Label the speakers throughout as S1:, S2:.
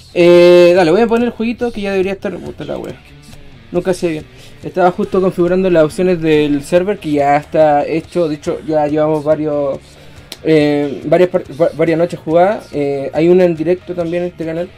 S1: Dale, voy a poner el jueguito que ya debería estar. Puta la wea. Nunca sé bien. Estaba justo configurando las opciones del server que ya está hecho. De hecho, ya llevamos varias noches jugadas. Hay una en directo también en este canal.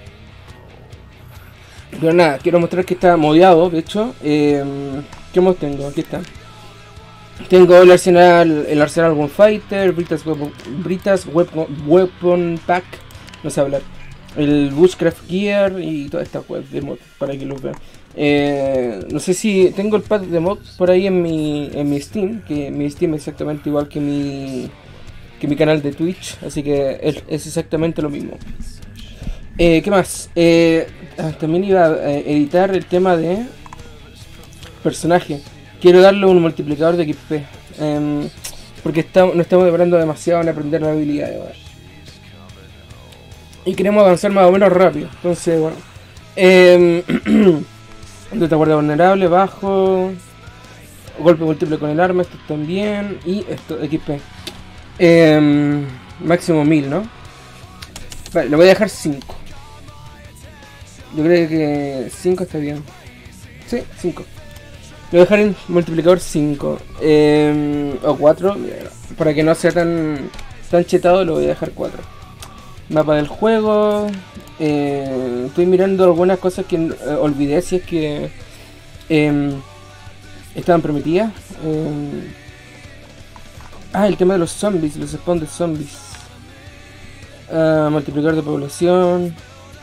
S1: Pero nada, quiero mostrar que está modeado. De hecho, ¿qué más tengo? Aquí está. Tengo el Arsenal Gunfighter, Britas Weapon Pack, no sé hablar. El Bushcraft Gear y toda esta web de mod para que los vean. No sé si tengo el pack de mod por ahí en mi Steam, que mi Steam es exactamente igual que mi canal de Twitch, así que es exactamente lo mismo. ¿Qué más? También iba a editar el tema de personaje. Quiero darle un multiplicador de XP, porque no estamos demorando demasiado en aprender la habilidad. Y queremos avanzar más o menos rápido. Entonces, bueno. Retaguardia vulnerable, bajo. Golpe múltiple con el arma, esto también. Y esto, XP. Máximo 1000, ¿no? Vale, le voy a dejar 5. Yo creo que 5 está bien. Sí, 5. Le voy a dejar en multiplicador 5. O 4. Para que no sea tan chetado, lo voy a dejar 4. Mapa del juego. Estoy mirando algunas cosas que olvidé, si es que estaban prometidas. El tema de los zombies, los spawn de zombies. Multiplicador de población.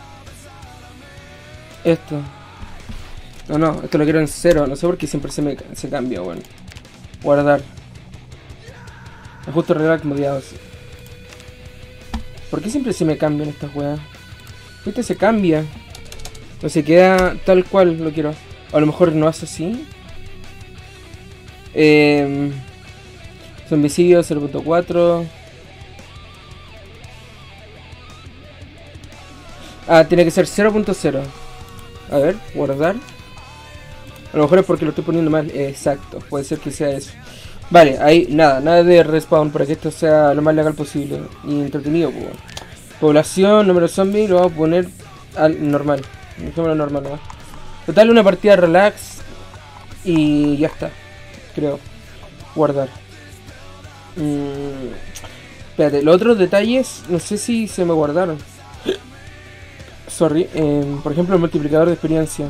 S1: Esto. No, esto lo quiero en 0. No sé por qué siempre se cambia, bueno. Guardar. Ajuste relax modiados. ¿Por qué siempre se me cambian estas weas? Este se cambia. O se queda tal cual lo quiero. O a lo mejor no hace así. Zombicidio 0.4. Tiene que ser 0.0. A ver, guardar. A lo mejor es porque lo estoy poniendo mal. Exacto, puede ser que sea eso. Vale, ahí nada de respawn para que esto sea lo más legal posible y entretenido. Pues. Población, número de zombies, lo vamos a poner al normal. Dejémoslo normal nomás. Total, una partida relax y ya está, creo. Guardar. Espérate, los otros detalles no sé si se me guardaron. Sorry, por ejemplo el multiplicador de experiencia.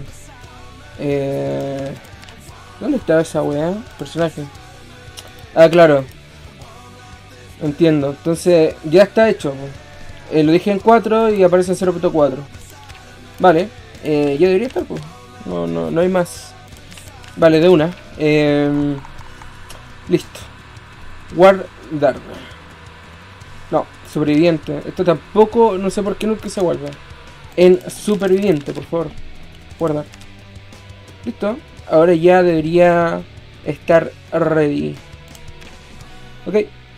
S1: ¿Dónde está esa weá? Personaje. Claro. Entiendo. Entonces ya está hecho. Lo dije en 4 y aparece en 0.4. Vale. Ya debería estar, pues. No hay más. Vale, de una. Listo. Guardar. No, superviviente. Esto tampoco, no sé por qué nunca se vuelve. En superviviente, por favor. Guardar. Listo. Ahora ya debería estar ready. Ok.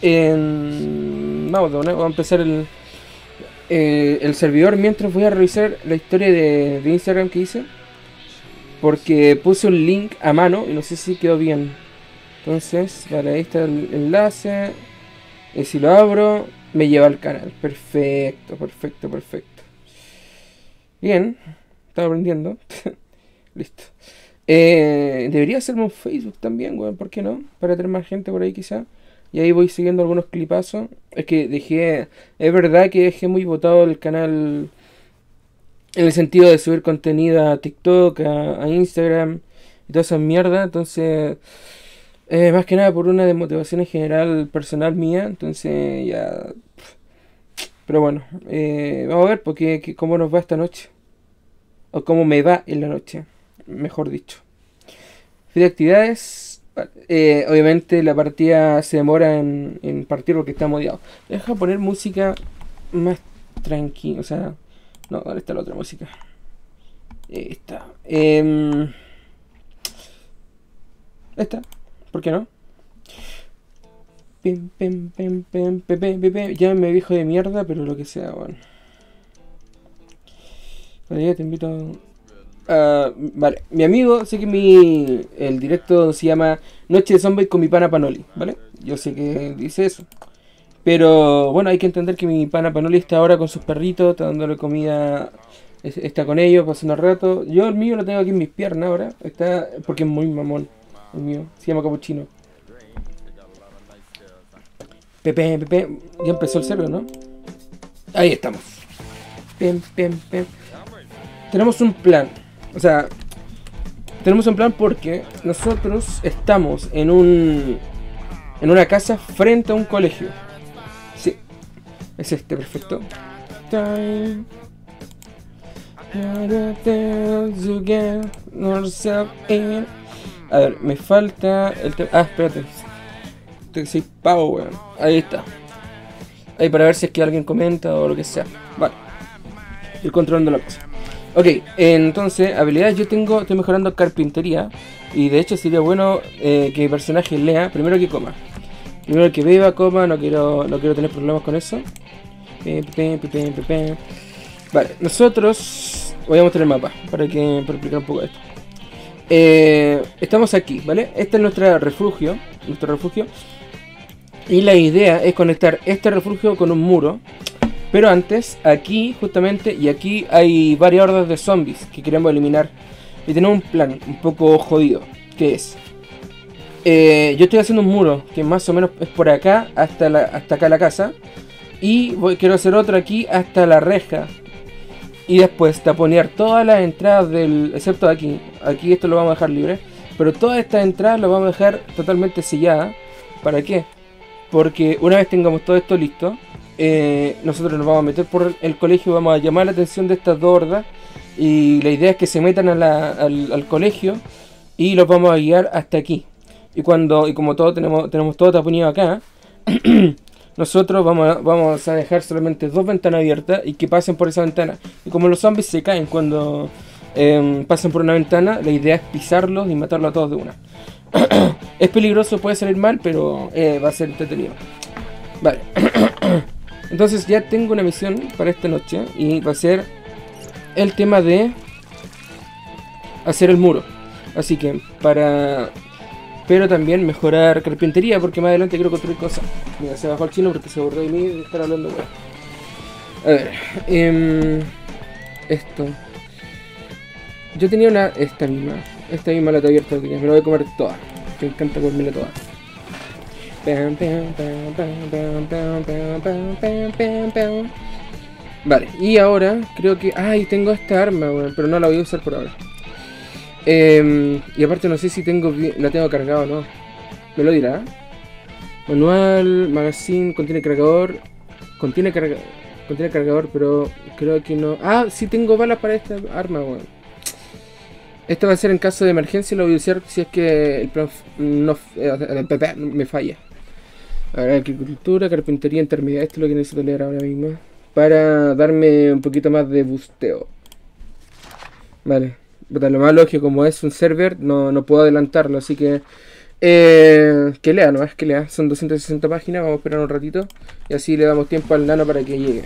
S1: Vamos a empezar el servidor mientras voy a revisar la historia de Instagram que hice. Porque puse un link a mano y no sé si quedó bien. Entonces, vale, ahí está el enlace. Y si lo abro, me lleva al canal. Perfecto. Bien, estaba aprendiendo. Listo. Debería hacerme un Facebook también, weón, ¿por qué no? Para tener más gente por ahí quizá. Y ahí voy siguiendo algunos clipazos. Es que es verdad que dejé muy botado el canal en el sentido de subir contenido a TikTok, a Instagram y toda esa mierda. Entonces, más que nada por una desmotivación en general personal mía. Entonces ya... Pero bueno, vamos a ver porque cómo nos va esta noche. O cómo me va en la noche, mejor dicho. Fin de actividades. Obviamente la partida se demora en partir porque está modiado. Deja poner música más tranquila. O sea, no, ¿dónde está la otra música? Esta. Esta, ¿por qué no? Ya me viejo de mierda, pero lo que sea, bueno. Vale, te invito. Vale, mi amigo, sé que el directo se llama Noche de Zombies con mi pana Panoli, ¿vale? Yo sé que dice eso. Pero bueno, hay que entender que mi pana Panoli está ahora con sus perritos, está dándole comida Está con ellos pasando el rato. Yo el mío lo tengo aquí en mis piernas ahora. Está porque es muy mamón. El mío. Se llama Capuchino. Pepe, Pepe. Ya empezó el cero, ¿no? Ahí estamos. Pem, pem, pem. Tenemos un plan. O sea, tenemos un plan porque nosotros estamos en una casa frente a un colegio. Sí, es este, perfecto. Time. A ver, me falta el tema. Ah, espérate. Sí, pavo, weón. Ahí está. Ahí para ver si es que alguien comenta o lo que sea. Vale. Ir controlando la cosa. Ok, entonces, habilidades yo estoy mejorando carpintería. Y de hecho sería bueno que mi personaje lea, primero que coma. Primero que beba, coma, no quiero tener problemas con eso. Vale, nosotros voy a mostrar el mapa para explicar un poco esto. Estamos aquí, ¿vale? Este es nuestro refugio. Y la idea es conectar este refugio con un muro. Pero antes, aquí justamente, y aquí hay varias hordas de zombies que queremos eliminar. Y tenemos un plan un poco jodido, que es... yo estoy haciendo un muro que más o menos es por acá hasta acá la casa. Y quiero hacer otro aquí hasta la reja. Y después taponear todas las entradas excepto aquí. Aquí esto lo vamos a dejar libre. Pero todas estas entradas lo vamos a dejar totalmente selladas. ¿Para qué? Porque una vez tengamos todo esto listo, nosotros nos vamos a meter por el colegio. Vamos a llamar la atención de estas dos hordas. Y la idea es que se metan al colegio. Y los vamos a guiar hasta aquí. Y como todo tenemos todo taponeado acá. Nosotros vamos a dejar solamente dos ventanas abiertas y que pasen por esa ventana. Y como los zombies se caen cuando pasan por una ventana, la idea es pisarlos y matarlos a todos de una. Es peligroso, puede salir mal, pero va a ser entretenido. Vale. Entonces ya tengo una misión para esta noche y va a ser el tema de hacer el muro. Así que pero también mejorar carpintería, porque más adelante quiero construir cosas. Mira, se bajó el chino porque se aburrió de mí de estar hablando, weón. A ver, esto. Yo tenía esta misma lata abierta que me la voy a comer toda. Me encanta comérmela toda. Vale, y ahora creo que... Ay, tengo esta arma, weón, pero no la voy a usar por ahora. Y aparte no sé si la tengo cargada o no. Me lo dirá. Manual, magazine, contiene cargador. Contiene cargador, pero creo que no. Ah, sí tengo balas para esta arma, weón. Esto va a ser en caso de emergencia. Lo voy a usar si es que el plan me falla. A ver, agricultura, carpintería intermedia. Esto es lo que necesito leer ahora mismo para darme un poquito más de busteo. Vale. Lo malo es que como es un server no puedo adelantarlo, así que que lea, no es que lea, son 260 páginas, vamos a esperar un ratito y así le damos tiempo al nano para que llegue.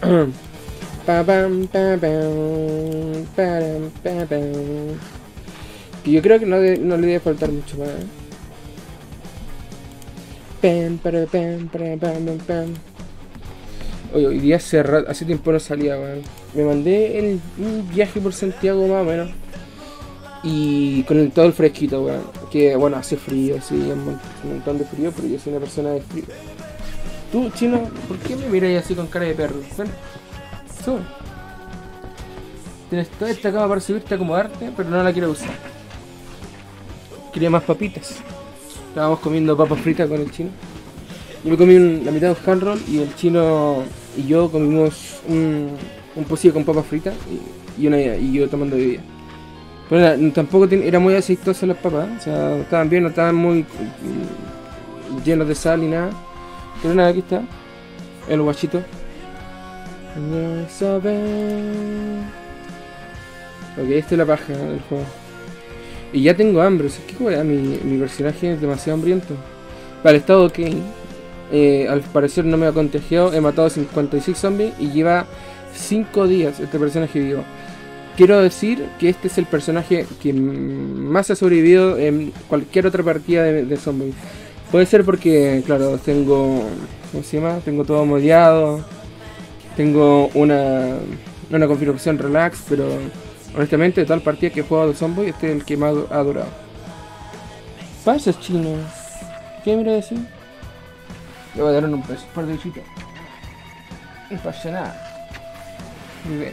S1: Y yo creo que no le debe faltar mucho más. Hoy día hace tiempo no salía, man. Me mandé un viaje por Santiago más o menos. Y con todo el fresquito, weón. Que bueno, hace frío, sí, un montón de frío, pero yo soy una persona de frío. Tú, chino, ¿por qué me miras así con cara de perro? Ven, sube. Tienes toda esta cama para subirte a acomodarte, pero no la quiero usar. Quería más papitas. Estábamos comiendo papas fritas con el chino. Yo me comí la mitad de un hand roll y el chino y yo comimos un pocillo con papas fritas y yo tomando bebida. Pero tampoco era muy aceitosas las papas, o sea, estaban bien, no estaban muy llenos de sal ni nada. Pero nada, aquí está el guachito. Ok, esta es la paja del juego. Y ya tengo hambre, o sea, ¿qué weá? Mi personaje es demasiado hambriento. Vale, estado ok. Al parecer no me ha contagiado, he matado 56 zombies y lleva 5 días este personaje vivo. Quiero decir que este es el personaje que más ha sobrevivido en cualquier otra partida de zombies. Puede ser porque, claro, tengo... ¿Cómo se llama? Tengo todo modeado. Tengo una configuración relax, pero honestamente de todas las partidas que he jugado de Zomboy, este es el que más ha durado. Pasa, chino. ¿Qué me iba a decir? Le voy a dar un peso por de chica. No pasa nada. Muy bien.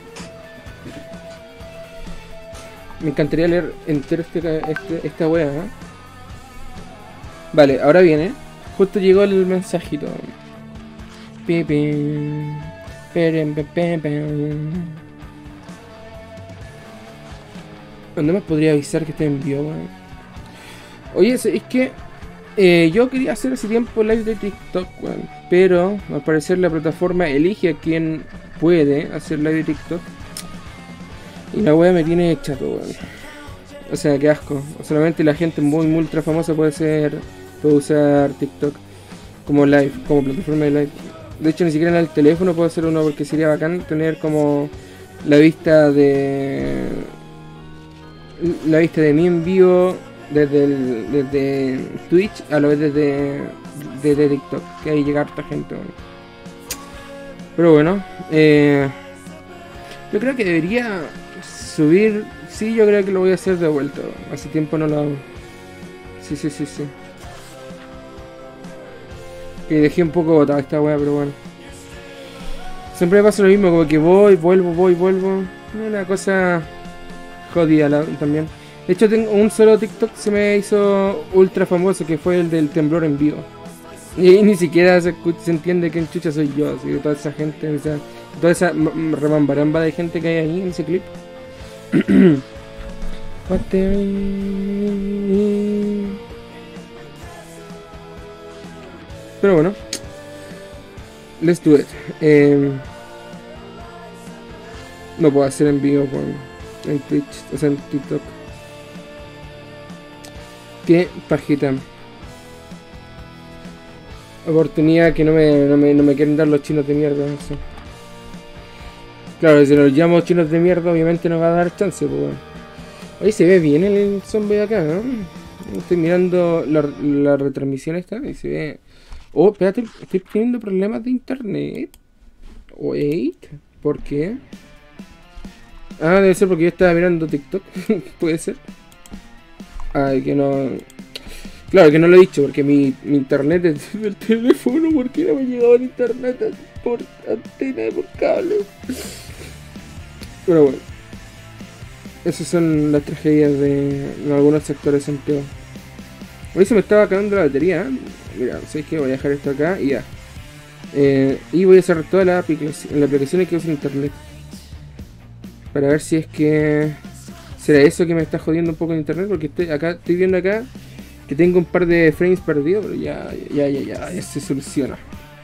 S1: Me encantaría leer entero esta wea, ¿eh? Vale, ahora viene. Justo llegó el mensajito. ¿Dónde más podría avisar que te envió, weón? Oye, es que yo quería hacer hace tiempo live de TikTok, weón. Pero al parecer la plataforma elige a quien puede hacer live de TikTok. Y la wea me tiene chato, weón. O sea, qué asco. Solamente la gente muy ultra famosa puede usar TikTok como live, como plataforma de live. De hecho, ni siquiera en el teléfono puedo hacer uno porque sería bacán tener como la vista de mí en vivo desde Twitch a la vez desde TikTok, que ahí llega harta gente, bueno. Pero bueno, yo creo que debería subir. Sí, yo creo que lo voy a hacer de vuelta. Hace tiempo no lo hago. Sí. Que dejé un poco botada esta wea, pero bueno. Siempre me pasa lo mismo, como que vuelvo. Una cosa jodida también. De hecho, tengo un solo TikTok que se me hizo ultra famoso, que fue el del temblor en vivo. Y ahí ni siquiera se entiende quién chucha soy yo, así que toda esa gente, o sea, toda esa remambaramba de gente que hay ahí en ese clip. Pero bueno, let's do it. No puedo hacer en vivo en Twitch, o sea en TikTok. Qué pajita. Oportunidad que no me quieren dar los chinos de mierda. Eso. Claro, si los llamo chinos de mierda, obviamente no va a dar chance, pues bueno. Ahí se ve bien el zombie de acá, ¿no? Estoy mirando la retransmisión esta y se ve. Oh, espérate, estoy teniendo problemas de internet. Wait, ¿por qué? Ah, debe ser porque yo estaba mirando TikTok. Puede ser. Ay, que no. Claro que no lo he dicho porque mi internet es del teléfono. ¿Por qué no me llegaba el internet por antena, por cable? Pero bueno, esas son las tragedias de algunos sectores de Santiago. Hoy se me estaba acabando la batería, ¿eh? Mira, sé que voy a dejar esto acá y ya. Y voy a cerrar todas las aplicaciones que usan internet. Para ver si es que será eso que me está jodiendo un poco en internet. Porque estoy viendo acá que tengo un par de frames perdidos, pero ya se soluciona.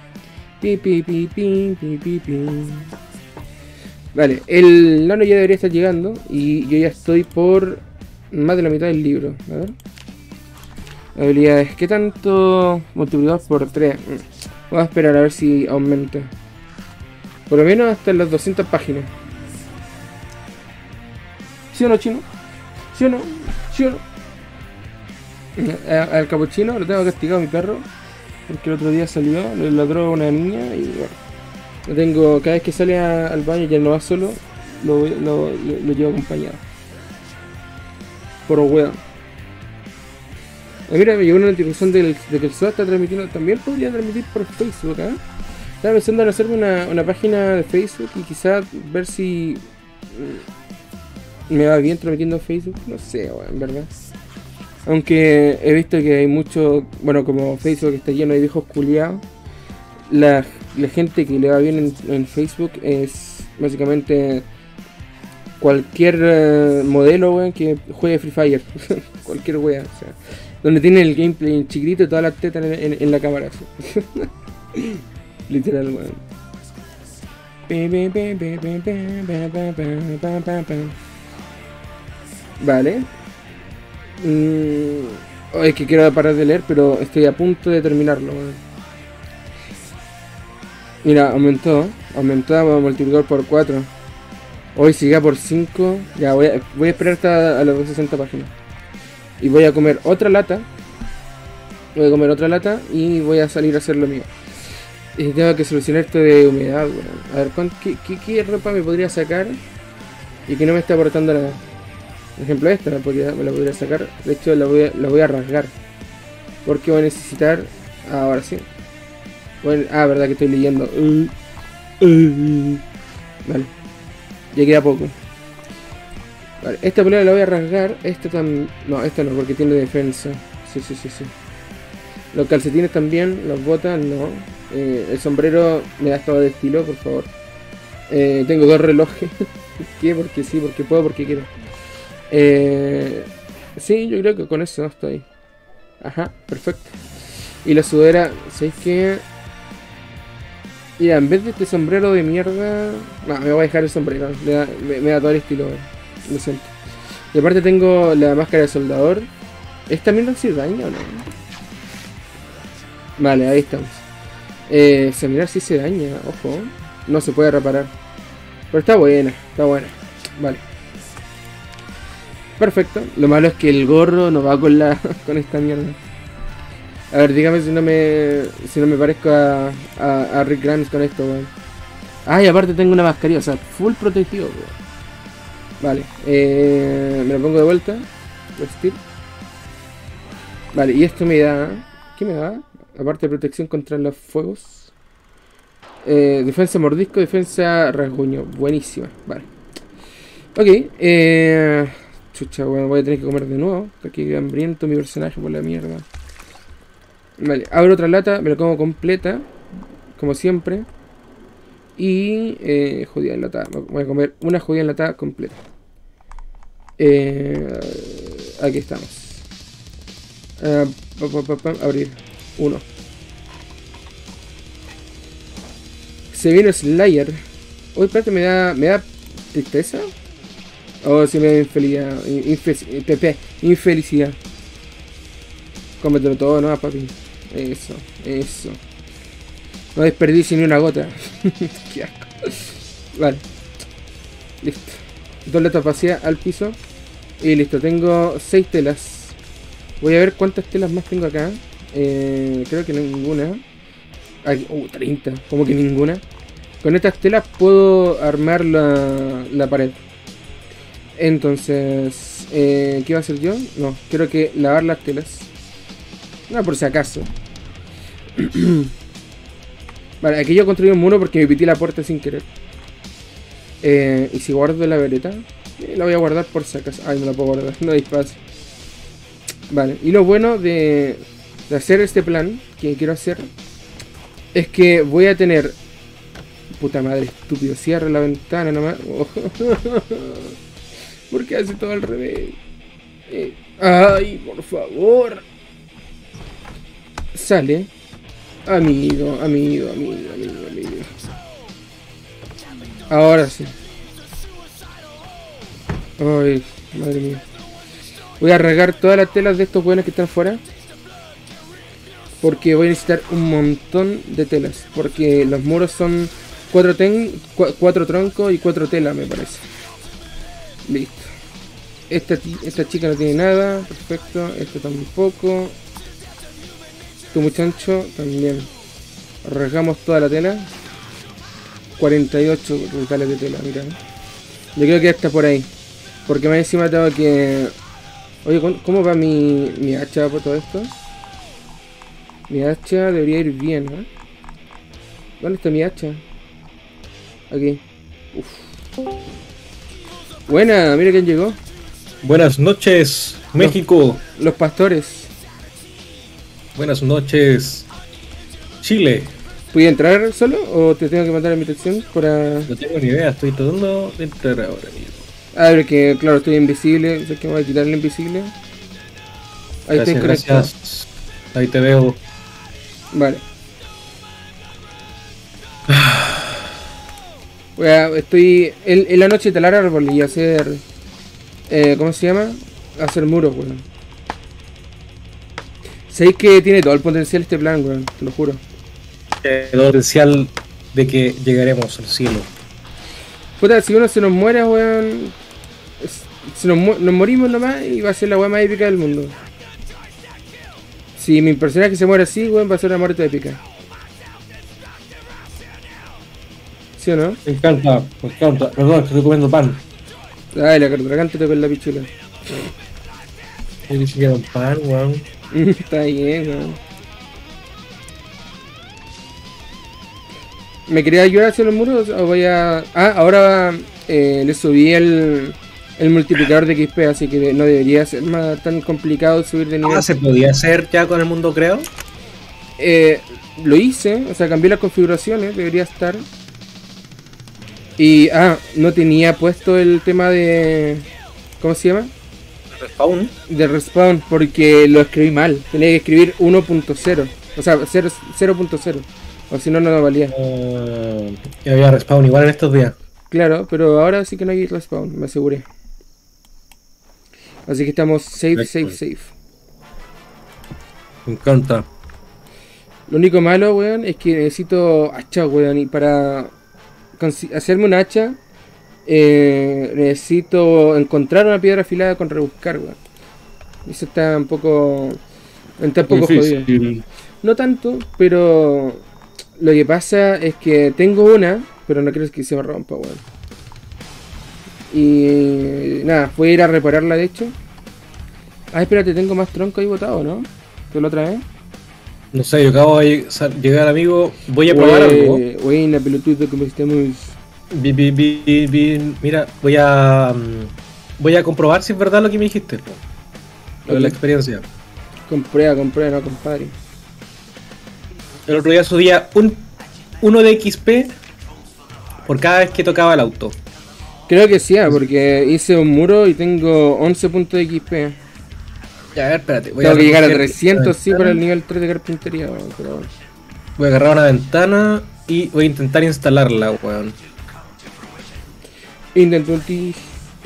S1: Vale, el nano ya debería estar llegando y yo ya estoy por más de la mitad del libro. A ver. Habilidades, ¿qué tanto? Multiplicador por 3. Voy a esperar a ver si aumenta. Por lo menos hasta las 200 páginas. ¿Sí o no, chino? ¿Sí o no? ¿Sí o no? Al capuchino lo tengo castigado a mi perro. Porque el otro día salió, le ladró a una niña y bueno. Lo tengo, cada vez que sale al baño ya no va solo, lo llevo acompañado. Por hueón. Mira, me llegó una notificación de que el SOA está transmitiendo. También podría transmitir por Facebook, ¿eh? Estaba pensando en hacerme una página de Facebook y quizás ver si me va bien transmitiendo en Facebook. No sé, en verdad. Aunque he visto que hay mucho, bueno, como Facebook está lleno de viejos culiados, la gente que le va bien en Facebook es básicamente cualquier modelo, weón, que juegue Free Fire. Cualquier wea, o sea, donde tiene el gameplay en chiquitito y todas las tetas en la cámara. Literal, weón. Vale. Es que quiero parar de leer, pero estoy a punto de terminarlo, weón. Mira, aumentó a multiplicador por 4. Hoy sigue por 5. Ya voy a esperar hasta a las 260 páginas. Y voy a comer otra lata. Y voy a salir a hacer lo mío. Y tengo que solucionar esto de humedad, weón. A ver, ¿qué ropa me podría sacar y que no me está aportando nada? Por ejemplo, esta me la podría sacar. De hecho, la voy a rasgar. Porque voy a necesitar... ahora sí. Bueno, verdad que estoy leyendo. Vale. Ya queda poco. Vale, esta polera la voy a rasgar. Esta también... no, esta no, porque tiene defensa. Sí. Los calcetines también. Las botas, no. El sombrero me da estado de estilo, por favor. Tengo 2 relojes. ¿Por qué? Porque sí, porque puedo, porque quiero. Sí, yo creo que con eso estoy. Ajá, perfecto. Y la sudadera, ¿sabéis qué? Mira, en vez de este sombrero de mierda... no, me voy a dejar el sombrero. Me da todo el estilo, lo siento. Y aparte tengo la máscara de soldador. ¿Esta mierda sí daña o no? Vale, ahí estamos. Mirar si se daña, ojo. No se puede reparar. Pero está buena. Vale. Perfecto. Lo malo es que el gorro no va con con esta mierda. A ver, dígame si no me parezco a Rick Grimes con esto, weón. Y aparte tengo una mascarilla, o sea, full protegido, weón. Vale, me lo pongo de vuelta. Vestir. Vale, y esto me da... ¿qué me da? Aparte de protección contra los fuegos. Defensa mordisco, defensa rasguño. Buenísima, vale. Ok, chucha, bueno, voy a tener que comer de nuevo. Está aquí hambriento mi personaje por la mierda. Vale, abro otra lata, me la como completa. Como siempre. Y judía enlatada. Voy a comer una judía enlatada completa. Aquí estamos. Abrir. 1. Se viene Slayer. Uy, espérate, me da tristeza. Oh, si me da infelicidad. Cómetelo todo, ¿no, papi? Eso. No desperdicie ni una gota. Qué asco. Vale. Listo. 2 latas vacías al piso. Y listo, tengo 6 telas. Voy a ver cuántas telas más tengo acá. Creo que ninguna. 30. Como que ninguna. Con estas telas puedo armar la pared. Entonces, ¿qué va a hacer yo? No, quiero que lavar las telas. No, por si acaso. Vale, aquí yo construí un muro porque me pití la puerta sin querer. Y si guardo la vereta, la voy a guardar por si acaso. Ay, no la puedo guardar, no hay espacio. Vale, y lo bueno de hacer este plan que quiero hacer es que voy a tener... puta madre, estúpido, cierra la ventana nomás. ¿Por qué hace todo al revés? Ay, por favor. Sale. Amigo. Ahora sí. Ay, madre mía. Voy a regar todas las telas de estos buenos que están fuera. Porque voy a necesitar un montón de telas. Porque los muros son 4 troncos y 4 telas, me parece. Listo. Esta chica no tiene nada. Perfecto. Esto tampoco. Tu muchacho también. Regamos toda la tela. 48 retales de tela, mira. Yo creo que está por ahí. Porque más encima tengo que... oye, ¿cómo va mi hacha por todo esto? Mi hacha debería ir bien, ¿eh? ¿Dónde está mi hacha? Aquí. Uf. Buena, mira quién llegó.
S2: Buenas noches, México.
S1: Los pastores.
S2: Buenas noches, Chile.
S1: ¿Puedo entrar solo o te tengo que mandar la invitación para...?
S2: No tengo ni idea, estoy tratando de entrar ahora mismo.
S1: A ver, que claro, estoy invisible. Sé que me voy a quitar el invisible. Ahí
S2: Gracias,
S1: estoy conectado.
S2: gracias. Ahí te veo.
S1: Vale. Estoy en la noche talar árbol y hacer... ¿cómo se llama? Hacer muros, weón. Sabéis que tiene todo el potencial este plan, weón, te lo juro.
S2: El potencial de que llegaremos al cielo.
S1: Puta, si uno se nos muere, weón... nos morimos nomás y va a ser la weá más épica del mundo. Si mi personaje se muere así, weón, va a ser una muerte épica. ¿Sí o no?
S2: Me encanta, me encanta. Perdón, es que estoy comiendo pan.
S1: Ay, la cardragante te con la pichula.
S2: Y ni siquiera un pan, weón.
S1: Está bien, weón. ¿Me quería ayudar a hacer los muros o voy a...? Ah, ahora le subí el multiplicador de XP, así que no debería ser más tan complicado subir de nivel.
S2: Ah, ¿se podía hacer ya con el mundo creo?
S1: Lo hice, o sea, cambié las configuraciones, debería estar. Y, no tenía puesto el tema de... ¿Cómo se llama?
S2: Respawn.
S1: De respawn, porque lo escribí mal. Tenía que escribir 1.0, o sea, 0.0, o si no, no valía.
S2: Y había respawn igual en estos días.
S1: Claro, pero ahora sí que no hay respawn, me aseguré. Así que estamos safe, safe, safe.
S2: Me encanta.
S1: Lo único malo, weón, es que necesito hacha, weón, y para hacerme un hacha necesito encontrar una piedra afilada con rebuscar, weón. Eso está un poco... Está un poco jodido. No tanto, pero lo que pasa es que tengo una, pero no creo que se me rompa, weón. Y nada, voy a ir a repararla, de hecho. Ah, espérate, tengo más tronco ahí botado, ¿no? ¿Que la otra vez?
S2: No sé, yo acabo de llegar, amigo. Voy a probar algo.
S1: Buena pelotudo, ¿cómo estamos?
S2: Mira, voy a comprobar si es verdad lo que me dijiste. Lo de la experiencia.
S1: Comprueba, no, compadre.
S2: El otro día subía uno de XP por cada vez que tocaba el auto.
S1: Creo que sí, porque hice un muro y tengo 11 puntos de XP.
S2: Ya, a ver, espérate.
S1: Tengo que llegar a 300, sí, para el nivel 3 de carpintería, pero bueno.
S2: Voy a agarrar una ventana y voy a intentar instalarla, weón.
S1: Intento un tis.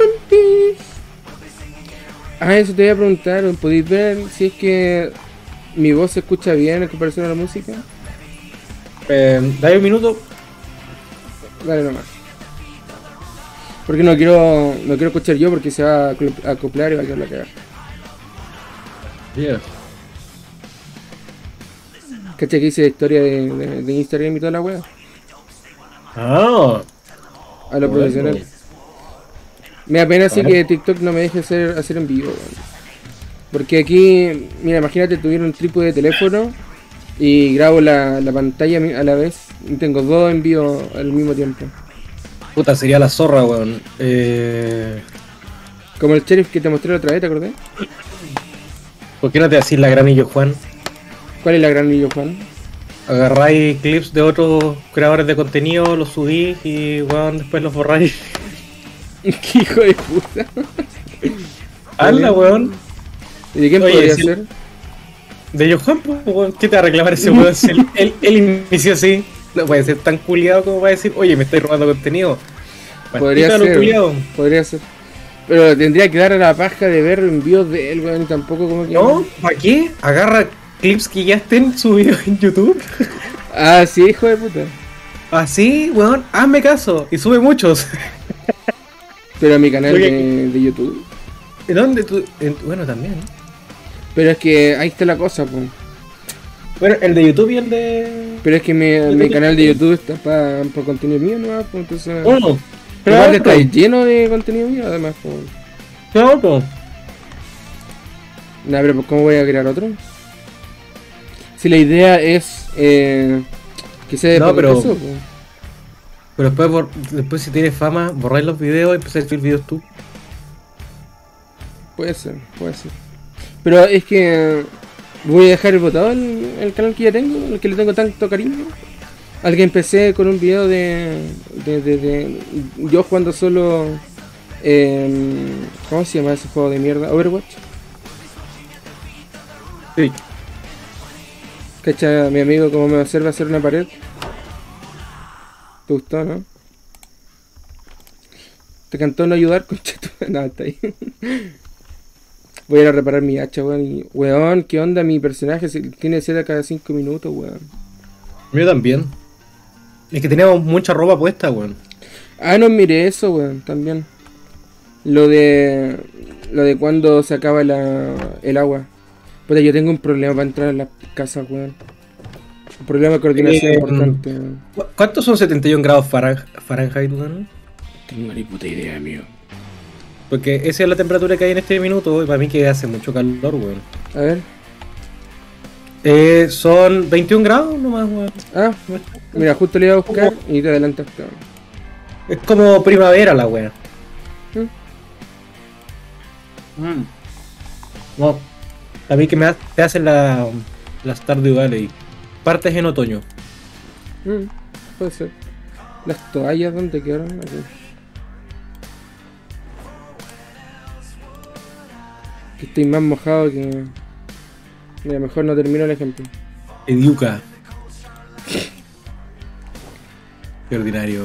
S1: Eso te voy a preguntar, ¿podéis ver si es que mi voz se escucha bien en comparación a la música?
S2: Dale un minuto.
S1: Dale nomás. Porque no quiero escuchar yo porque se va a acoplar y va a quedar la cagada.
S2: Yeah.
S1: ¿Cachai que hice la historia de Instagram y toda la wea?
S2: Ah.
S1: A lo profesional. Me da pena así que TikTok no me deje hacer en vivo, weón. Porque aquí, mira, imagínate, tuviera un trípode de teléfono y grabo la pantalla a la vez y tengo dos en vivo al mismo tiempo.
S2: Puta, sería la zorra, weón.
S1: Como el sheriff que te mostré la otra vez, ¿te acordás?
S2: ¿Por qué no te decís la granillo, Juan?
S1: ¿Cuál es la gran niño, Juan?
S2: Agarráis clips de otros creadores de contenido, los subís y, weón, después los borráis.
S1: ¿Qué hijo de puta?
S2: Hazla, weón.
S1: ¿Y de quién
S2: Oye,
S1: podría
S2: si
S1: ser?
S2: De Johan, pues, weón. ¿Qué te va a reclamar ese weón? Si él inició así. No puede ser tan culiado como para decir, oye, me estáis robando contenido.
S1: Podría ser. Pero tendría que dar a la paja de ver envíos de él, weón, y tampoco como que...
S2: No, ¿para qué? Agarra clips que ya estén subidos en YouTube.
S1: Ah, sí, hijo de puta.
S2: Así, weón, hazme caso. Y sube muchos.
S1: Pero a mi canal de YouTube.
S2: ¿En dónde tú? Bueno, también.
S1: Pero es que ahí está la cosa, pues.
S2: Bueno, el de YouTube y el de...
S1: Pero es que mi canal de YouTube está para contenido mío, ¿no? Pues entonces...
S2: Bueno,
S1: aparte está lleno de contenido mío, además, pues.
S2: claro.
S1: Nah, pero ¿cómo voy a crear otro? Si la idea es que sea de
S2: No,
S1: poco
S2: pero-
S1: peso, pues.
S2: Pero después si tienes fama, borráis los videos y empezar a subir videos tú.
S1: Puede ser. Pero es que voy a dejar el botado el canal que ya tengo, el que le tengo tanto cariño. Al que empecé con un video de yo jugando solo. ¿Cómo se llama ese juego de mierda? Overwatch.
S2: Sí.
S1: ¿Cacha mi amigo cómo me observa hacer una pared? ¿Te gustó, no? ¿Te cantó no ayudar? Concha tu... No, está ahí. Voy a ir a reparar mi hacha, weón. Y, weón, ¿qué onda mi personaje? Tiene Z cada 5 minutos, weón.
S2: Yo también. Es que teníamos mucha ropa puesta, weón.
S1: Ah, no miré eso, weón, también. Lo de cuando se acaba el agua. Puta, yo tengo un problema para entrar a las casas, weón. Un problema de coordinación
S2: Eh,
S1: importante.
S2: ¿Cuántos son 71 grados Fahrenheit, weón?
S1: Tengo ni puta idea, amigo.
S2: Porque esa es la temperatura que hay en este minuto y para mí que hace mucho calor, weón.
S1: A ver.
S2: Son 21 grados nomás, weón.
S1: Ah, mira, justo le iba a buscar y te adelantaste.
S2: Es como primavera la weón. No, a mí que te hacen las tardes iguales y partes en otoño.
S1: Puede ser. Las toallas, ¿dónde quedaron? Aquí. Que estoy más mojado que... Mira, mejor no termino el ejemplo.
S2: Ediuca. Qué ordinario.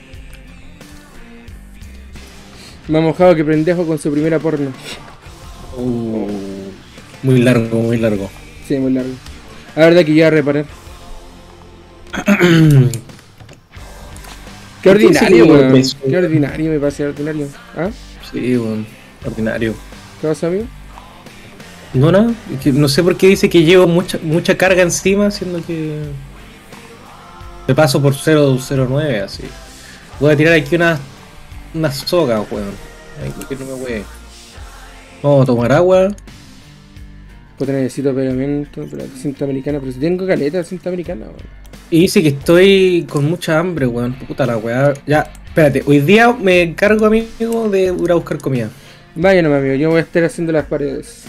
S1: Más mojado que pendejo con su primera porno.
S2: Muy largo, muy largo.
S1: Sí, muy largo. La verdad que ya a reparar. Qué ordinario, weón. Qué ordinario me parece ordinario. ¿Ah?
S2: Sí, weón. Ordinario.
S1: ¿Qué pasa, amigo?
S2: No, nada. Es que no sé por qué dice que llevo mucha carga encima, siendo que me paso por 009, así. Voy a tirar aquí una soga, weón. Ay, que no me weé. Vamos a tomar agua.
S1: Pues necesito pegamento, pero cinta americana. Pero si tengo caleta de cinta americana, weón.
S2: Y dice que estoy con mucha hambre, weón. Puta la weá. Ya, espérate. Hoy día me encargo, amigo, de ir a buscar comida.
S1: Vaya nomás, amigo. Yo voy a estar haciendo las paredes.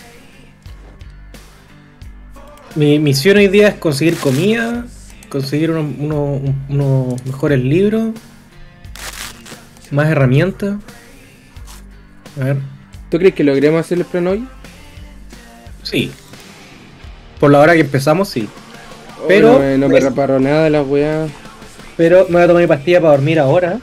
S2: Mi misión hoy día es conseguir comida, conseguir unos mejores libros, más herramientas. A ver.
S1: ¿Tú crees que logremos hacer el plan hoy?
S2: Sí. Por la hora que empezamos, sí.
S1: Oh,
S2: Pero
S1: no me reparo nada de las weas.
S2: Pero me voy a tomar mi pastilla para dormir ahora.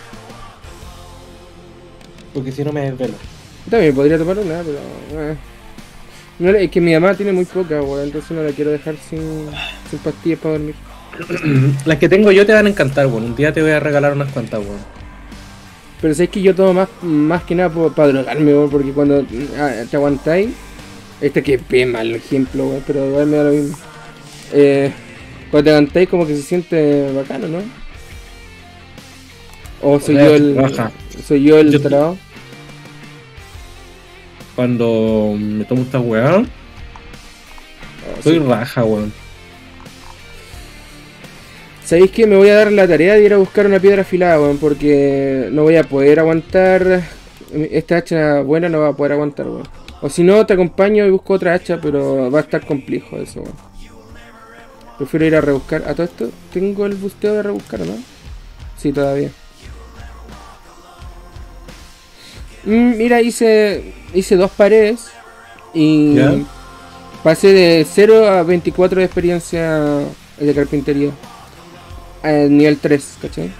S2: Porque si no me desvelo.
S1: También podría tomar una, pero... No, es que mi mamá tiene muy poca, weón, entonces no la quiero dejar sin pastillas para dormir.
S2: Las que tengo yo te van a encantar, weón. Un día te voy a regalar unas cuantas, weón.
S1: Pero sabes que yo tomo más que nada para drogarme, weón, porque cuando te aguantáis... Este que es bien mal ejemplo, weón, pero igual me da lo mismo. Cuando te aguantáis como que se siente bacano, ¿no? O soy yo el tarado.
S2: Cuando me tomo esta weá, soy raja, weón.
S1: ¿Sabéis que me voy a dar la tarea de ir a buscar una piedra afilada, weón? Porque no voy a poder aguantar. Esta hacha buena no va a poder aguantar, weón. O si no, te acompaño y busco otra hacha, pero va a estar complejo eso, weón. Prefiero ir a rebuscar. A todo esto, tengo el busteo de rebuscar, ¿no? Sí, todavía. Mira, hice 2 paredes y
S2: ¿ya?
S1: Pasé de 0 a 24 de experiencia de carpintería. Al nivel 3, ¿cachai?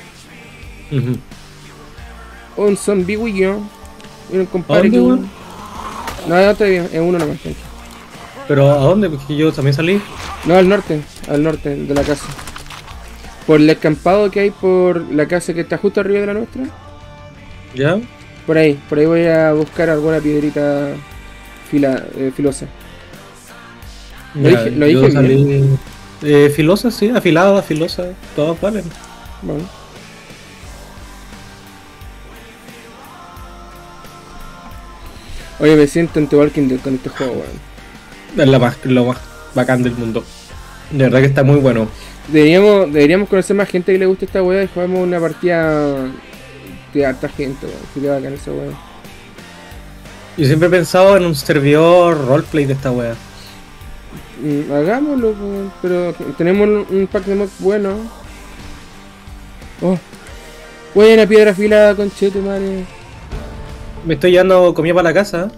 S1: Un zombie y un compadre
S2: ¿A dónde,
S1: que...
S2: weón?
S1: No, está bien, es uno nomás, tranqui.
S2: ¿Pero a dónde? Porque yo también salí.
S1: No, al norte de la casa. Por el escampado que hay por la casa que está justo arriba de la nuestra.
S2: ¿Ya?
S1: Por ahí voy a buscar alguna piedrita filosa.
S2: Ya,
S1: Lo dije
S2: yo
S1: bien.
S2: salí filosa, sí, afilada, filosa, todas valen.
S1: Bueno. Oye, me siento en The Walking Dead con este juego, weón.
S2: Es lo más bacán del mundo. De verdad que está muy bueno.
S1: Deberíamos conocer más gente que le guste esta weá y jugamos una partida de harta gente, weón. Sería bacán esa weá.
S2: Yo siempre he pensado en un servidor roleplay de esta wea.
S1: Hagámoslo, weón. Pero tenemos un pack de mods bueno. Oh. Buena piedra afilada, conchete, madre.
S2: Me estoy llevando comida para la casa.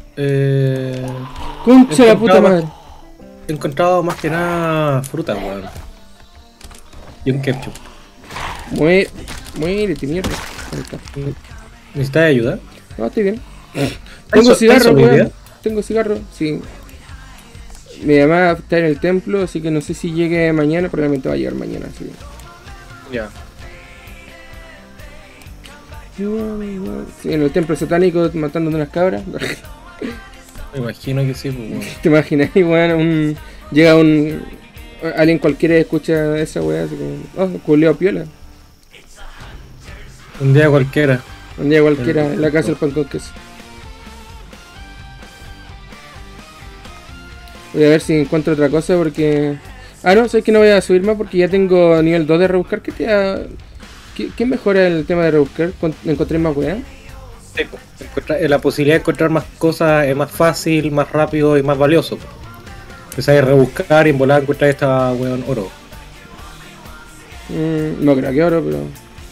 S1: Concha la puta madre.
S2: He encontrado más que nada fruta, weón. Y un ketchup.
S1: Muérete, mierda. Ahí está.
S2: ¿Necesitas ayuda?
S1: No, estoy bien. Tengo cigarro, weón. Tengo cigarro, sí. Mi mamá está en el templo, así que no sé si llegue mañana, probablemente va a llegar mañana, así que...
S2: Ya.
S1: Sí, en el templo satánico matando unas cabras.
S2: Me imagino que sí, pues, weón.
S1: ¿Te imaginas? Igual llega un alguien cualquiera escucha esa weá así como, oh, culeo piola.
S2: Un día cualquiera.
S1: Un día cualquiera en la casa del pan con queso. Voy a ver si encuentro otra cosa porque... Ah, no, sé que no voy a subir más porque ya tengo nivel 2 de rebuscar. ¿Qué mejora el tema de rebuscar? ¿Encontré más weá?
S2: Sí, la posibilidad de encontrar más cosas es más fácil, más rápido y más valioso. Empezáis a rebuscar y en volada encontrar esta weón oro.
S1: No creo que oro, pero...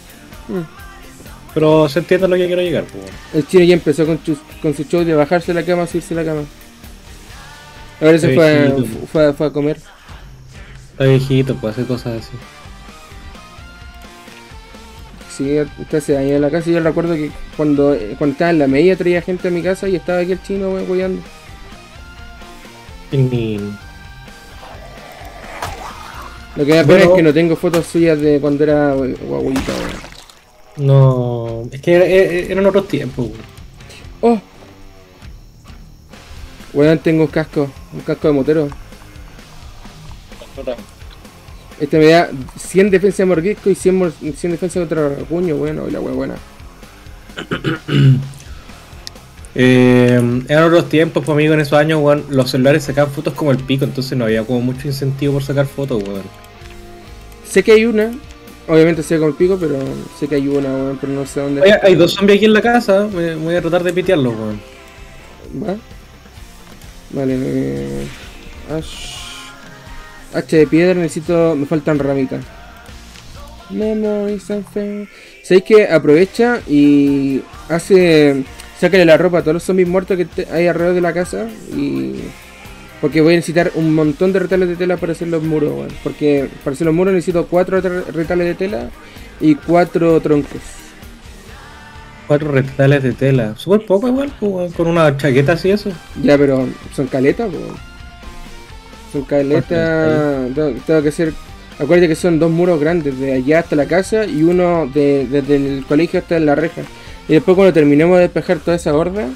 S2: Pero se entiende a lo que quiero llegar, pues.
S1: El chino ya empezó con su show de bajarse la cama, subirse la cama. Ahora se fue a comer.
S2: Está viejito, pues hace cosas así.
S1: Sí, está hace años en la casa. Yo recuerdo que cuando estaba en la media traía gente a mi casa y estaba aquí el chino weyando. Lo que me da pena es que no tengo fotos suyas de cuando era guaguita.
S2: No, es que eran otros tiempos.
S1: ¡Oh! Weón, tengo un casco de motero. Este me da 100 defensa de mordisco y 100 defensa contra rasguño, bueno, y la wea buena.
S2: Eran otros tiempos, pues, amigo, en esos años, weón, los celulares sacaban fotos como el pico, entonces no había como mucho incentivo por sacar fotos, weón.
S1: Sé que hay una, obviamente sé como el pico, pero sé que hay una, weón, pero no sé dónde.
S2: Oye, hay dos zombies aquí en la casa, voy a tratar de pitearlos, weón.
S1: ¿Va? Vale, H de piedra, me faltan ramitas. Memories and fame. ¿Sabéis que aprovecha y sácale la ropa a todos los zombies muertos que hay alrededor de la casa? Porque voy a necesitar un montón de retales de tela para hacer los muros, weón. Porque para hacer los muros necesito 4 retales de tela y 4 troncos.
S2: 4 retales de tela, súper poco igual, pues, con una chaqueta así eso.
S1: Ya, pero son caletas, weón. Son caletas. Tengo que hacer. Acuérdate que son 2 muros grandes, de allá hasta la casa y uno desde el colegio hasta la reja. Y después cuando terminemos de despejar toda esa horda,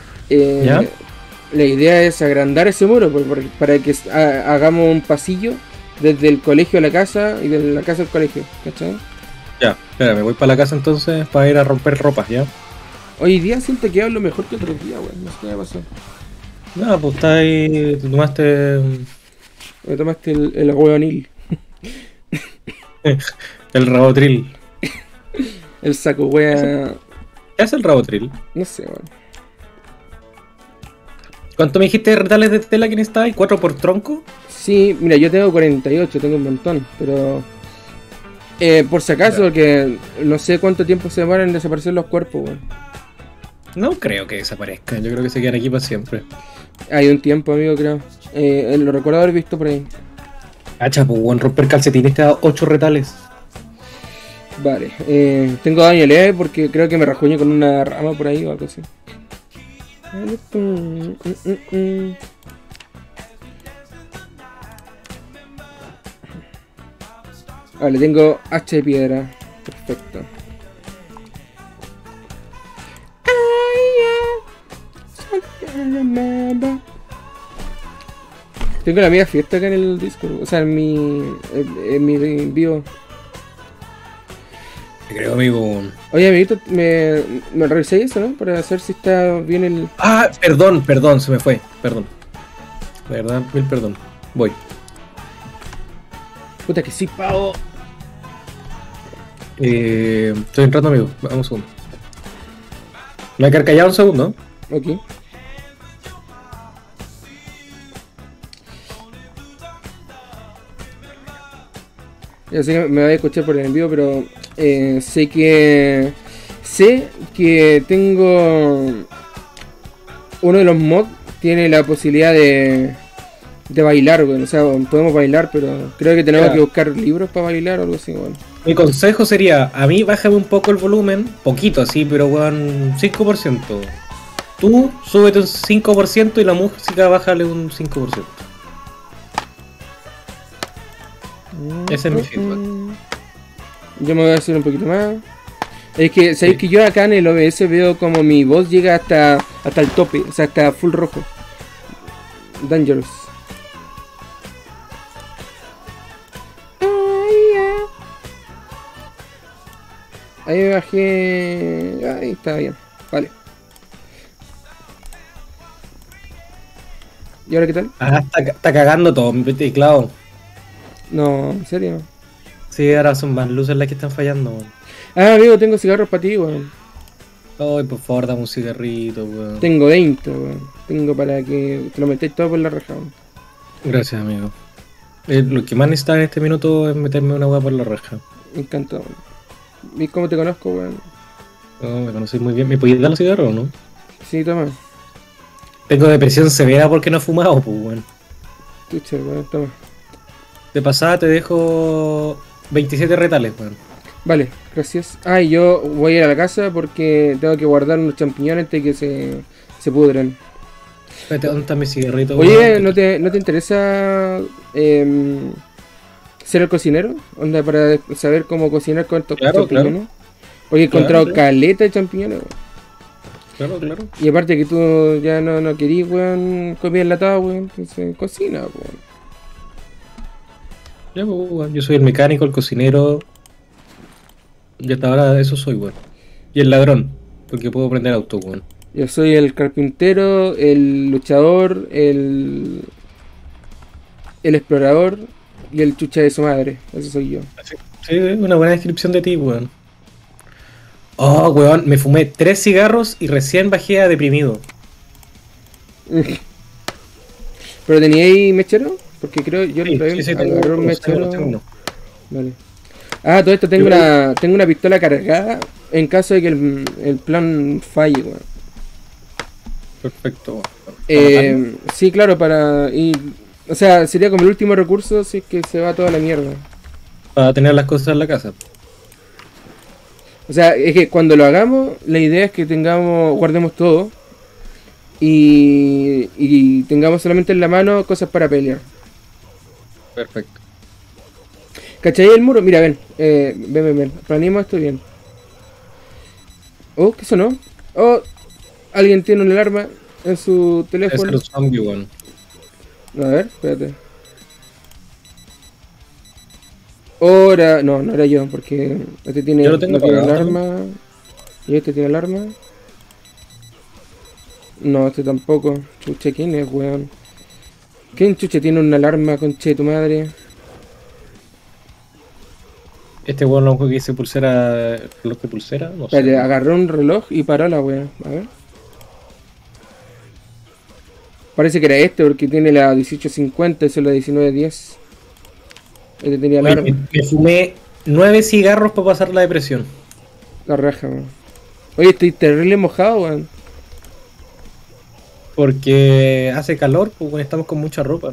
S1: la idea es agrandar ese muro para que hagamos un pasillo desde el colegio a la casa y desde la casa al colegio, ¿cachai? Ya,
S2: espera, me voy para la casa entonces para ir a romper ropas, ¿ya?
S1: Hoy día siento que hablo mejor que otros días, weón, no sé qué me pasó.
S2: No, pues está ahí, te tomaste...
S1: Me tomaste el hueonil.
S2: El rabotril.
S1: El saco wea.
S2: ¿Qué hace el rabotril?
S1: No sé, weón.
S2: ¿Cuánto me dijiste de retales de tela que necesitas? ¿4 por tronco?
S1: Sí, mira, yo tengo 48, tengo un montón, pero... por si acaso, porque no sé cuánto tiempo se demoran en desaparecer los cuerpos, weón.
S2: No creo que desaparezcan, yo creo que se quedan aquí para siempre.
S1: Hay un tiempo, amigo, creo. Lo recuerdo haber visto por ahí.
S2: Cacha, pues, weón, romper calcetines te da 8 retales.
S1: Vale, tengo daño leve porque creo que me rajuñé con una rama por ahí o algo así. Vale, tengo H de piedra. Perfecto. Tengo la media fiesta acá en el Discord, o sea, en mi vivo.
S2: Te creo, amigo.
S1: Oye, amiguito, me revisé eso, ¿no? Para saber si está bien el...
S2: Ah, perdón, se me fue. Perdón. De verdad, mil perdón. Voy.
S1: Puta que sí, pavo.
S2: Estoy entrando, amigo. Vamos un segundo. Me voy a quedar callado un segundo.
S1: Ok. Ya sé que me voy a escuchar por el envío, pero sé que tengo uno de los mods tiene la posibilidad de bailar, bueno. O sea, podemos bailar, pero creo que tenemos que buscar libros para bailar o algo así, bueno.
S2: Mi consejo sería, a mí bájame un poco el volumen, poquito así, pero weón, 5%. Tú súbete un 5% y la música bájale un 5%. Ese es mi feedback.
S1: Yo me voy a hacer un poquito más. Es que, ¿sabéis que yo acá en el OBS veo como mi voz llega hasta el tope? O sea, hasta full rojo. Dangerous. Ahí me bajé. Ahí está bien. Vale. ¿Y ahora qué tal?
S2: Ah, está cagando todo mi teclado.
S1: No, en serio.
S2: Sí, ahora son más luces las que están fallando, weón.
S1: Ah, amigo, tengo cigarros para ti, weón.
S2: Ay, por favor, dame un cigarrito, weón.
S1: Tengo 20, weón. Tengo para que te lo metáis todo por la raja, weón.
S2: Gracias, amigo. Lo que más necesitaba en este minuto es meterme una hueá por la reja.
S1: Me encanta, weón. ¿Ves cómo te conozco, weón?
S2: Oh, me conocí muy bien. ¿Me podías dar los cigarros o no?
S1: Sí, toma.
S2: Tengo depresión severa porque no he fumado, pues, weón.
S1: Chucha, weón, toma.
S2: De pasada te dejo 27 retales, weón.
S1: Vale, gracias. Ah, y yo voy a ir a la casa porque tengo que guardar unos champiñones antes de que se pudran.
S2: Espérate, ¿dónde está mi cigarrito,
S1: Oye,
S2: weón?
S1: ¿no te interesa ser el cocinero? Onda para saber cómo cocinar con estos
S2: Claro,
S1: champiñones. Porque he encontrado
S2: claro.
S1: caleta de champiñones, weón.
S2: Claro.
S1: Y aparte que tú ya no querís, weón, comida enlatada, weón. Entonces cocina, weón.
S2: Ya, pues, weón. Yo soy el mecánico, el cocinero. Y hasta ahora eso soy, weón. Y el ladrón, porque puedo prender auto, weón.
S1: Yo soy el carpintero, el luchador, el explorador y el chucha de su madre. Ese soy yo.
S2: Sí, una buena descripción de ti, weón. Oh, weón, me fumé 3 cigarros y recién bajé a deprimido.
S1: ¿Pero teníais mechero? Porque creo yo
S2: Sí,
S1: otra vez
S2: sí,
S1: agarré un mechero.
S2: tengo uno.
S1: Vale. Ah, todo esto tengo una pistola cargada en caso de que el plan falle, weón.
S2: Perfecto. ¿Para
S1: Sí, claro, para ir. O sea, sería como el último recurso si es que se va toda la mierda.
S2: tener las cosas en la casa?
S1: O sea, es que cuando lo hagamos, la idea es que guardemos todo y tengamos solamente en la mano cosas para pelear.
S2: Perfecto.
S1: ¿Cachai el muro? Mira, ven, ven. Planeamos esto bien. Oh, ¿qué sonó? Oh, alguien tiene una alarma en su
S2: Es
S1: teléfono.
S2: el zombie, weón.
S1: A ver, espérate. Ahora, no era yo, porque este tiene,
S2: Yo lo tengo
S1: no tiene
S2: apagado.
S1: alarma. Y este tiene alarma. No, este tampoco. Chucha, ¿quién es, weón? ¿Quién chucha tiene una alarma, conche de tu madre?
S2: Este weón no que dice pulsera. ¿Reloj de pulsera? No sé.
S1: Espérate, agarró un reloj y paró la weón. A ver. Parece que era este porque tiene la 1850, eso es la 1910. Este tenía
S2: Oye,
S1: alarma.
S2: me fumé 9 cigarros para pasar la depresión.
S1: La raja, weón. Oye, estoy terrible mojado, weón.
S2: Porque hace calor, pues weón, estamos con mucha ropa.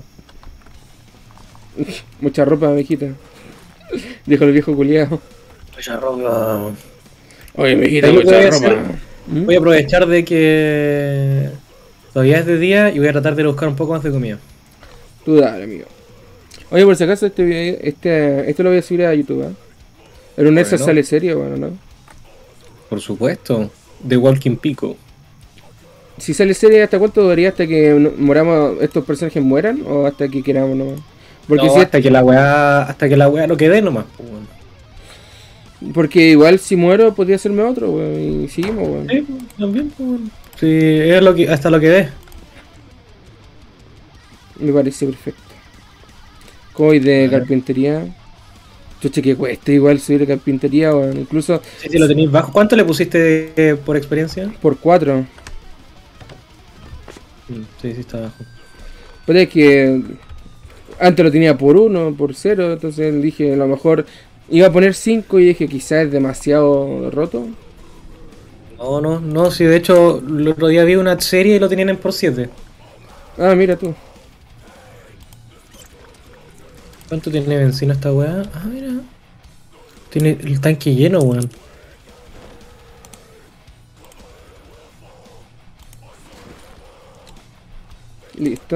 S1: Mucha ropa, mejita. Dijo el viejo culiado.
S2: Mucha ropa.
S1: Oye, mejita,
S2: Ahí
S1: mucha
S2: voy a
S1: ropa.
S2: hacer-
S1: ¿Mm?
S2: Voy a aprovechar de que todavía es de día y voy a tratar de buscar un poco más de comida.
S1: Tú dale, amigo. Oye, por si acaso esto lo voy a subir a YouTube, ¿eh? En una de esas
S2: Bueno.
S1: sale serio, bueno, ¿no?
S2: Por supuesto. The Walking Pico.
S1: Si sale serie, ¿hasta cuánto duraría? ¿Hasta que estos personajes mueran? ¿O hasta que queramos nomás? Porque,
S2: No, hasta que la weá lo quede nomás, pues weón.
S1: porque igual si muero podría hacerme otro, weón. Y seguimos, weón.
S2: Sí, pues, también, pues weón. Sí, es lo que, hasta lo que dé.
S1: Me parece perfecto. Como hoy de
S2: Ajá.
S1: carpintería. Chuche que cuesta igual subir de carpintería, weón. Incluso
S2: Sí, sí, lo tenéis bajo. ¿Cuánto le pusiste por experiencia?
S1: por 4.
S2: Sí, está bajo.
S1: Pero es que antes lo tenía por 1, por 0. Entonces dije, a lo mejor iba a poner 5 y dije, quizás es demasiado roto.
S2: No, sí, de hecho, el otro día vi una serie y lo tenían en por 7.
S1: Ah, mira tú.
S2: ¿Cuánto tiene benzina esta weá? Ah, mira. Tiene el tanque lleno, weón.
S1: Listo.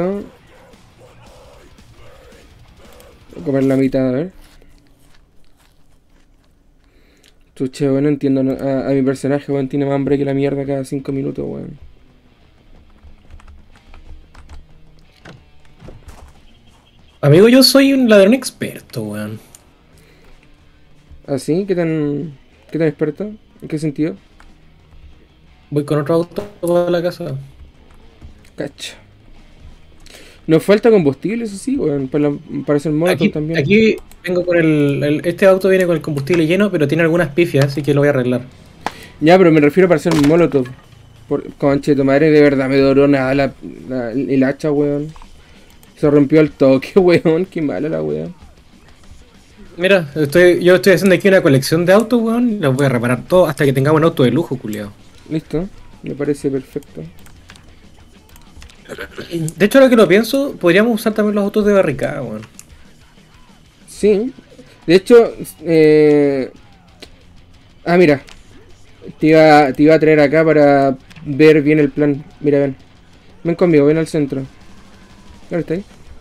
S1: Voy a comer la mitad, a ver. Chuche, weón, no entiendo. A mi personaje, weón, tiene más hambre que la mierda cada 5 minutos, weón.
S2: Amigo, yo soy un ladrón experto, weón.
S1: ¿Así? ¿Qué ¿Qué tan experto? ¿En qué sentido?
S2: Voy con otro auto para la casa.
S1: Cacha. Nos falta combustible, eso sí, weón, para hacer molotov también.
S2: Aquí vengo con este auto viene con el combustible lleno, pero tiene algunas pifias, así que lo voy a arreglar.
S1: Ya, pero me refiero para hacer molotov. Conche, tu madre, de verdad me duró nada el hacha, weón. Se rompió al toque, weón. Qué mala la weón.
S2: Mira, yo estoy haciendo aquí una colección de autos, weón. Los voy a reparar todos hasta que tengamos un auto de lujo, culiao.
S1: Listo, me parece perfecto.
S2: De hecho, ahora que lo pienso, podríamos usar también los autos de barricada, weón.
S1: Sí, de hecho, mira, te iba a traer acá para ver bien el plan. Mira, ven. Ven conmigo, ven al centro. ¿Dónde está ahí?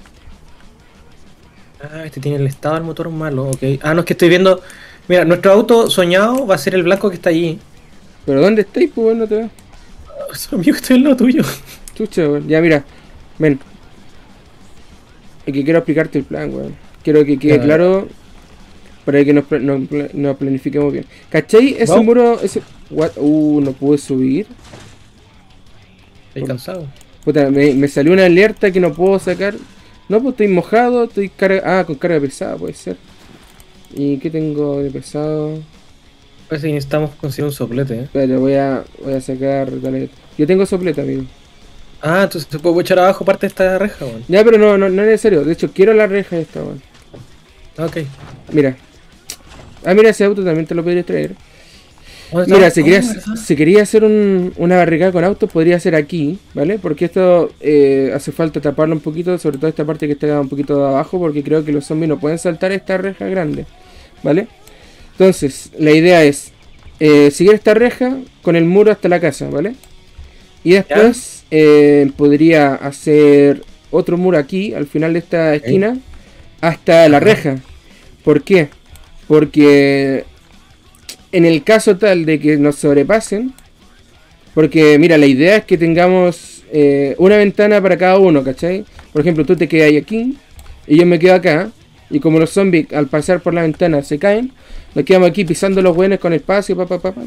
S2: Ah, este tiene el estado del motor malo, ok. Ah, no, es que estoy viendo. Mira, nuestro auto soñado va a ser el blanco que está allí.
S1: ¿Pero dónde estáis? Pues bueno, no te veo.
S2: Es lo mío que estoy en lo tuyo.
S1: Chucha, weón. Ya, mira, ven. Es que quiero explicarte el plan, weón. Quiero que quede claro para que nos planifiquemos bien. ¿Cachai? Ese muro, ese... What? No pude subir.
S2: Estoy cansado.
S1: Puta, me salió una alerta que no puedo sacar. No, pues estoy mojado, estoy con carga pesada, puede ser. ¿Y qué tengo de pesado?
S2: Parece que necesitamos conseguir un soplete,
S1: Espera, voy a sacar... Dale. Yo tengo sopleta, amigo.
S2: Ah, entonces se puede echar abajo parte de esta reja, weón.
S1: Ya, pero no es necesario. De hecho, quiero la reja esta, weón.
S2: Ok.
S1: Mira. Mira, ese auto también te lo podrías traer. Mira, si quería hacer una barricada con autos, podría ser aquí, ¿vale? Porque esto hace falta taparlo un poquito, sobre todo esta parte que está un poquito de abajo, porque creo que los zombies no pueden saltar esta reja grande, ¿vale? Entonces, la idea es seguir esta reja con el muro hasta la casa, ¿vale? Y después podría hacer otro muro aquí, al final de esta esquina, hasta la reja. ¿Por qué? Porque en el caso tal de que nos sobrepasen, porque mira, la idea es que tengamos una ventana para cada uno, ¿cachai? Por ejemplo, tú te quedas aquí y yo me quedo acá, y como los zombies al pasar por la ventana se caen, nos quedamos aquí pisando los buenos con espacio,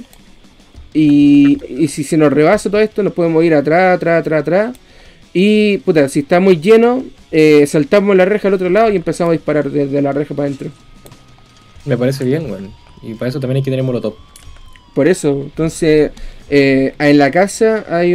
S1: y si se nos rebasa todo esto, nos podemos ir atrás. Y puta, si está muy lleno, saltamos la reja al otro lado y empezamos a disparar desde la reja para adentro.
S2: Me parece bien, weón. Y para eso también hay que tener molotov.
S1: Por eso, entonces, en la casa hay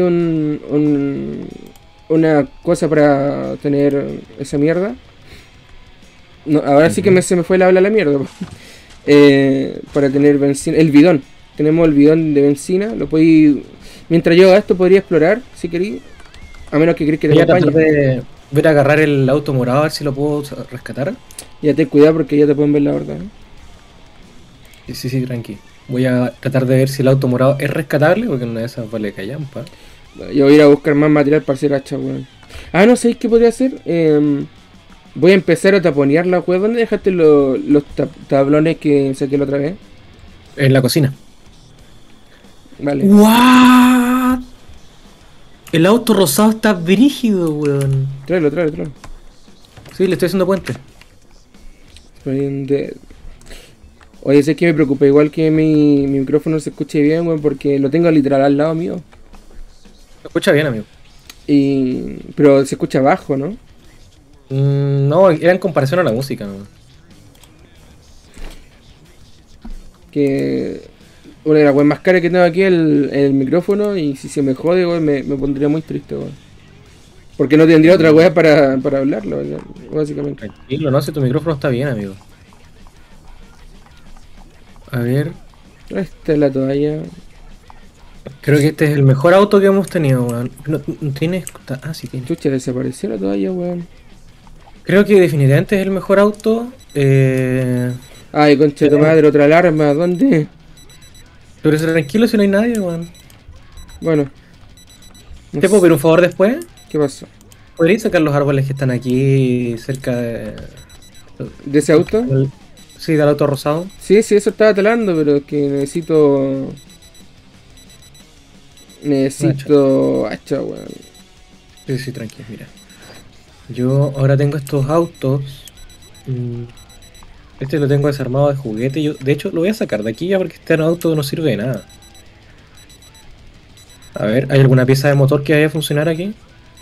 S1: una cosa para tener esa mierda. No, ahora sí que se me fue la habla a la mierda. Para tener benzina, el bidón. Tenemos el bidón de benzina. Lo podéis, mientras yo haga esto, podría explorar si queréis. A menos que queréis que te acompañe.
S2: Voy a agarrar el auto morado a ver si lo puedo rescatar.
S1: Ya ten cuidado porque ya te pueden ver la verdad.
S2: Sí, tranqui. Voy a tratar de ver si el auto morado es rescatable, porque en una de esas vale callampa.
S1: Yo voy a ir a buscar más material para hacer hacha, weón. No sé qué podría hacer. Voy a empezar a taponear la weón. ¿Dónde dejaste los tablones que saqué la otra vez?
S2: En la cocina.
S1: Vale.
S2: ¿What? El auto rosado está brígido, weón.
S1: Tráelo.
S2: Sí, le estoy haciendo puente.
S1: Oye, sé que me preocupa igual que mi micrófono se escuche bien, weón, porque lo tengo literal al lado mío.
S2: Se escucha bien, amigo.
S1: Pero se escucha bajo, ¿no?
S2: No, era en comparación a la música, ¿no?
S1: Que una de las weas más caras que tengo aquí es el micrófono, y si se me jode, weón, me pondría muy triste, weón. Porque no tendría otra wea para hablarlo, básicamente.
S2: Tranquilo, no, si tu micrófono está bien, amigo. A ver.
S1: Esta es la toalla.
S2: Creo que este es el mejor auto que hemos tenido, weón. No tiene. Sí tiene.
S1: Chucha, desapareció la toalla, weón.
S2: Creo que definitivamente es el mejor auto.
S1: Ay, concha de tu madre, otra alarma, ¿dónde?
S2: Pero tranquilo si no hay nadie, weón.
S1: Bueno.
S2: ¿Te puedo pedir un favor después?
S1: ¿Qué pasó?
S2: ¿Podrías sacar los árboles que están aquí cerca de
S1: ese auto?
S2: Sí, del auto rosado.
S1: Sí, eso estaba talando, pero es que necesito hacha, weón.
S2: Sí, tranquilo, mira. Yo ahora tengo estos autos. Este lo tengo desarmado de juguete. Yo, de hecho, lo voy a sacar de aquí ya porque este auto no sirve de nada. A ver, ¿hay alguna pieza de motor que vaya a funcionar aquí?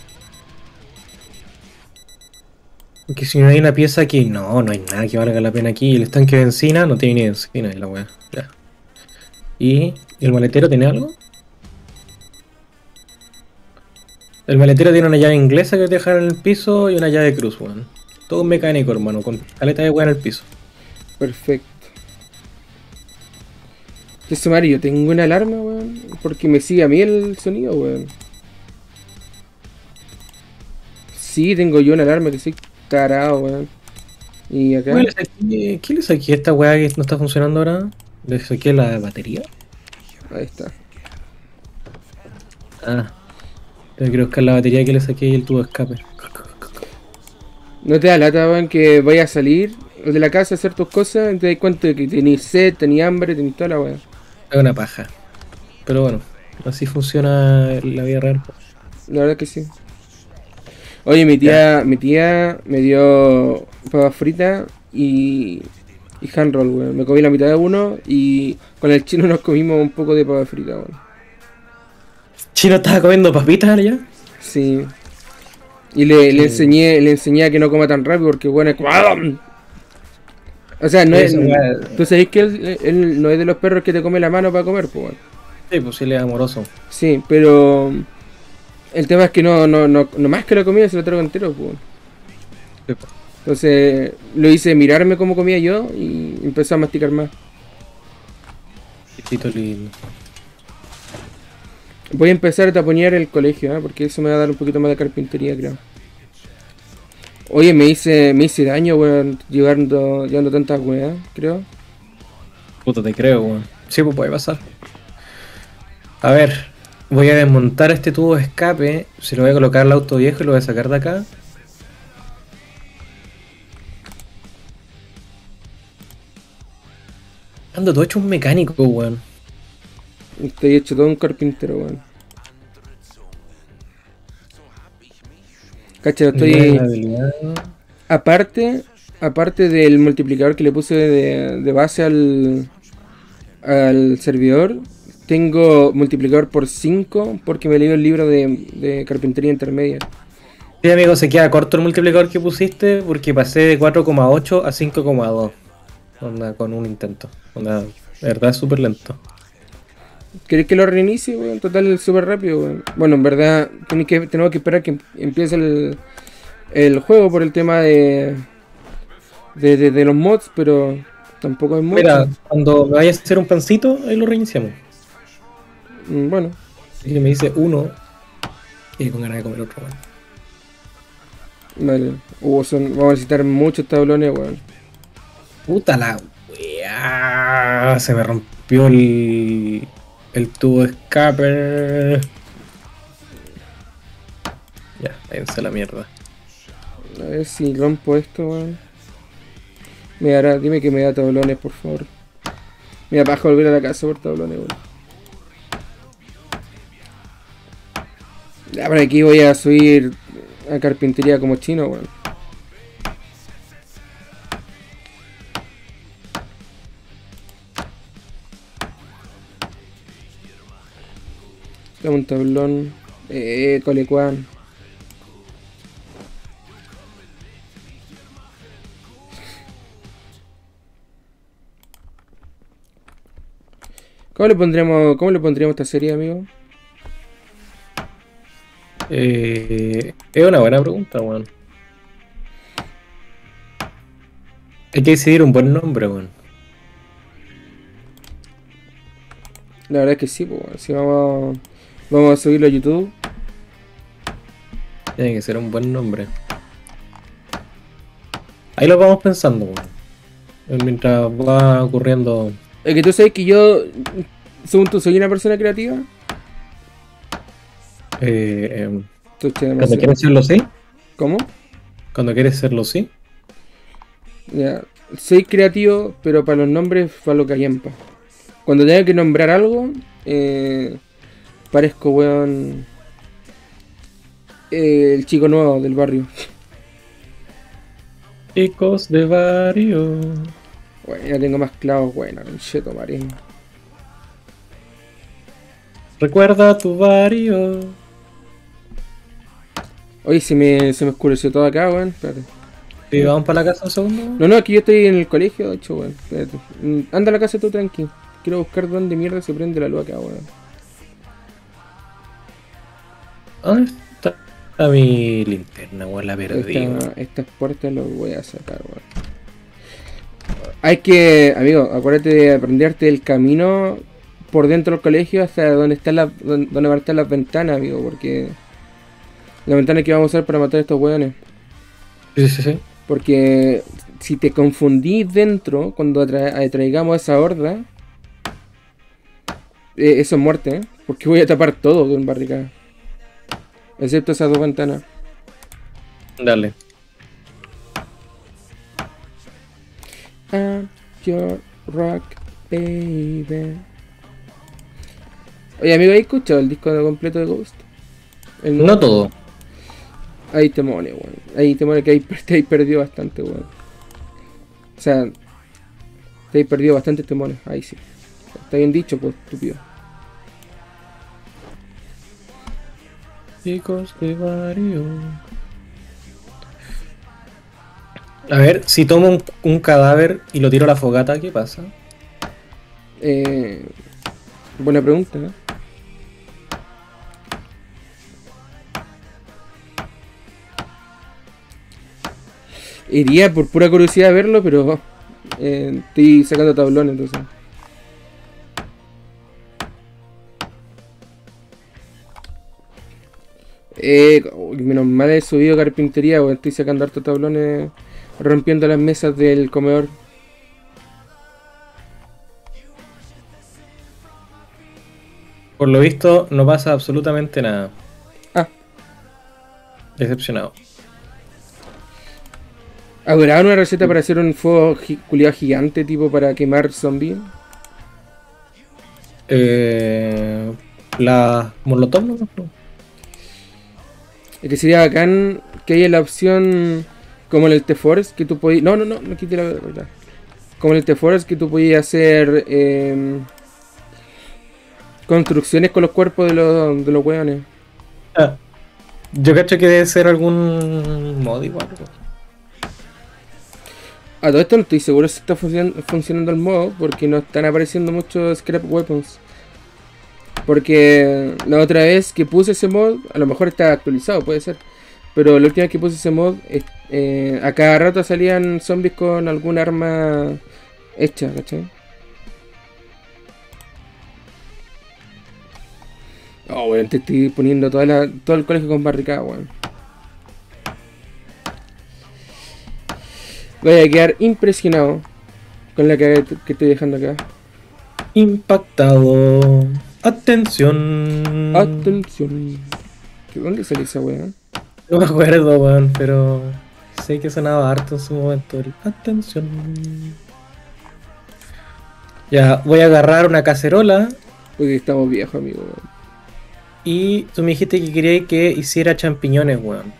S2: Porque si no hay una pieza aquí, no hay nada que valga la pena aquí. El estanque de benzina no tiene ni benzina, es la weá. Ya. ¿Y el maletero tiene algo? El maletero tiene una llave inglesa que te dejan en el piso y una llave cruz, weón. Todo un mecánico, hermano, con caleta de weá en el piso.
S1: Perfecto. ¿Qué sumario? Yo tengo una alarma, weón. Porque me sigue a mí el sonido, weón. Sí, tengo yo una alarma que soy tarado, weón. Y acá.
S2: ¿Qué le saqué a esta weá que no está funcionando ahora? ¿Le saqué la batería?
S1: Ahí está.
S2: Ah, tengo que buscar la batería que le saqué y el tubo de escape.
S1: No te da lata, weón, que vayas a salir de la casa a hacer tus cosas y te das cuenta de que tenés sed, tenés hambre, tenés toda la weón.
S2: Es una paja. Pero bueno, así funciona la vida real.
S1: La verdad que sí. Oye,
S2: Ya.
S1: mi tía me dio papas fritas y hand roll, weón. Me comí la mitad de uno y con el chino nos comimos un poco de papas fritas, weón.
S2: ¿Chino estaba comiendo papitas allá?
S1: Sí. Y
S2: Que...
S1: le enseñé a que no coma tan rápido porque, bueno, es como... ¡ah! O sea, no es...
S2: Esa weá...
S1: Tú sabés que él no es de los perros que te come la mano para comer, pues, weón.
S2: Sí, pues sí, le es amoroso.
S1: Sí, pero... El tema es que no más que la comida se lo trago entero, pues.
S2: Sí, pues.
S1: Entonces lo hice mirarme cómo comía yo y empezó a masticar más.
S2: Chiquitito lindo.
S1: Voy a empezar a taponear el colegio, ¿eh? Porque eso me va a dar un poquito más de carpintería, creo. Oye, me hice daño, weón, llevando tantas weas, creo.
S2: Puta, te creo, weón. Sí, pues puede pasar. A ver, voy a desmontar este tubo de escape. Se lo voy a colocar al auto viejo y lo voy a sacar de acá. Ando todo hecho un mecánico, weón.
S1: Estoy hecho todo un carpintero, weón. Cacha,
S2: Unidades de
S1: estoy...
S2: habilidad.
S1: Aparte, aparte del multiplicador que le puse de base al servidor, tengo multiplicador por 5 porque me leí el libro de carpintería intermedia.
S2: Sí, amigo, se queda corto el multiplicador que pusiste porque pasé de 4,8 a 5,2. Onda, con un intento. Onda, de verdad es súper lento.
S1: ¿Querés que lo reinicie, weón? Total, es súper rápido, weón. Bueno, en verdad, tenemos que esperar que empiece el juego por el tema de los mods, pero tampoco es mucho.
S2: Mira, cuando me vayas a hacer un pancito, ahí lo reiniciamos.
S1: Bueno,
S2: Así que me dice uno y con ganas de comer otro, weón.
S1: vale. Vamos a necesitar muchos tablones, weón.
S2: Puta la weá. Se me rompió el tubo de escape. Ya, váyanse a la mierda.
S1: A ver si rompo esto, weón. Dime que me da tablones, por favor. Me da paja volver a la casa por tablones, weón. Ya, por aquí voy a subir a carpintería como chino, weón. Dame un tablón. Colecuán. Cómo le pondríamos esta serie, amigo?
S2: Es una buena pregunta, weón. Hay que decidir un buen nombre, weón.
S1: La verdad es que sí, pues, si vamos a subirlo a YouTube.
S2: Tiene que ser un buen nombre. Ahí lo vamos pensando, weón. Mientras va ocurriendo.
S1: Es que tú sabes que yo, según tú, soy una persona creativa. Estoy
S2: Cuando
S1: demasiado.
S2: quieres serlo sí.
S1: ¿Cómo?
S2: Cuando quieres serlo sí.
S1: Ya. Soy creativo, pero para los nombres, para lo callampa. Cuando tenga que nombrar algo, parezco, weón, el chico nuevo del barrio.
S2: Chicos de barrio.
S1: Bueno, tengo más clavos, bueno, concheto, marino.
S2: Recuerda tu barrio.
S1: Oye, se me oscureció todo acá, weón. Espérate.
S2: ¿Y vamos para la casa un segundo?
S1: No, no, aquí yo estoy en el colegio, de hecho, weón. Espérate. Anda a la casa tú tranqui. Quiero buscar dónde mierda se prende la luz acá, weón.
S2: ¿Dónde está mi linterna, weón? La perdí, weón.
S1: Estas puertas las voy a sacar, weón. Hay que, amigo, acuérdate de aprenderte el camino por dentro del colegio hasta donde están donde van a estar las ventanas, amigo, porque la ventana que vamos a usar para matar a estos weones.
S2: Sí, sí, sí.
S1: Porque si te confundís dentro, cuando traigamos esa horda, eso es muerte, ¿eh? Porque voy a tapar todo con barricada. Excepto esas dos ventanas.
S2: Dale.
S1: I'm your rock, baby. Oye, amigo, ¿has escuchado el disco completo de Ghost?
S2: No todo.
S1: Hay temones, weón. Hay temones que te hay perdido bastante, weón. O sea, te hay perdido bastante temones. Ahí sí. Está bien dicho, pues, estúpido.
S2: Chicos de barrio. A ver, si tomo un cadáver y lo tiro a la fogata, ¿qué pasa?
S1: Buena pregunta, ¿no? Iría por pura curiosidad a verlo, pero estoy sacando tablones, entonces. Menos mal he subido carpintería, weón. Estoy sacando hartos tablones, rompiendo las mesas del comedor.
S2: Por lo visto, no pasa absolutamente nada.
S1: Ah,
S2: Decepcionado.
S1: ¿habrá una receta para hacer un fuego culiado gigante, tipo para quemar zombies?
S2: La Molotov, ¿no?
S1: Es que sería bacán que haya la opción como en el T-Force que tú podías. No, no, no, no quite la verdad. Como en el T-Force que tú podías hacer construcciones con los cuerpos de los weones.
S2: Ah, yo cacho que debe ser algún mod igual.
S1: A todo esto no estoy seguro si está funcionando el modo porque no están apareciendo muchos scrap weapons. Porque la otra vez que puse ese mod, a lo mejor está actualizado, puede ser. Pero la última vez que puse ese mod, a cada rato salían zombies con algún arma hecha, ¿cachai? Oh, weón, te estoy poniendo todo el colegio con barricada, weón. Voy a quedar impresionado con la que estoy dejando acá.
S2: Impactado. Atención.
S1: Atención. ¿Dónde salió esa weá?
S2: No me acuerdo, weón, pero sé que sonaba harto en su momento. Atención. Ya, voy a agarrar una cacerola.
S1: Porque estamos viejos, amigo, weón.
S2: Y tú me dijiste que querías que hiciera champiñones, weón.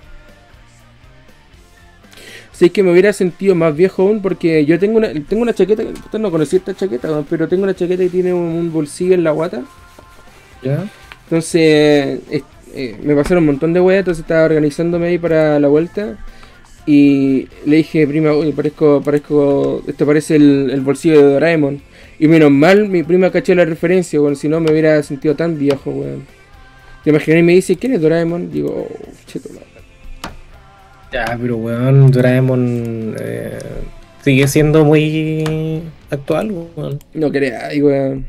S1: Sí, que me hubiera sentido más viejo aún porque yo tengo una chaqueta, usted no conocía esta chaqueta, weón, pero tengo una chaqueta que tiene un bolsillo en la guata.
S2: ¿Ya?
S1: Entonces, me pasaron un montón de weas, entonces estaba organizándome ahí para la vuelta. Y le dije, prima, uy, esto parece el bolsillo de Doraemon. Y menos mal, mi prima cachó la referencia, weón, si no me hubiera sentido tan viejo, weón. Te imaginas y me dice, ¿quién es Doraemon? Digo, oh, cheto, madre.
S2: Ya, pero weón, Doraemon sigue siendo muy actual, weón.
S1: No creáis, weón.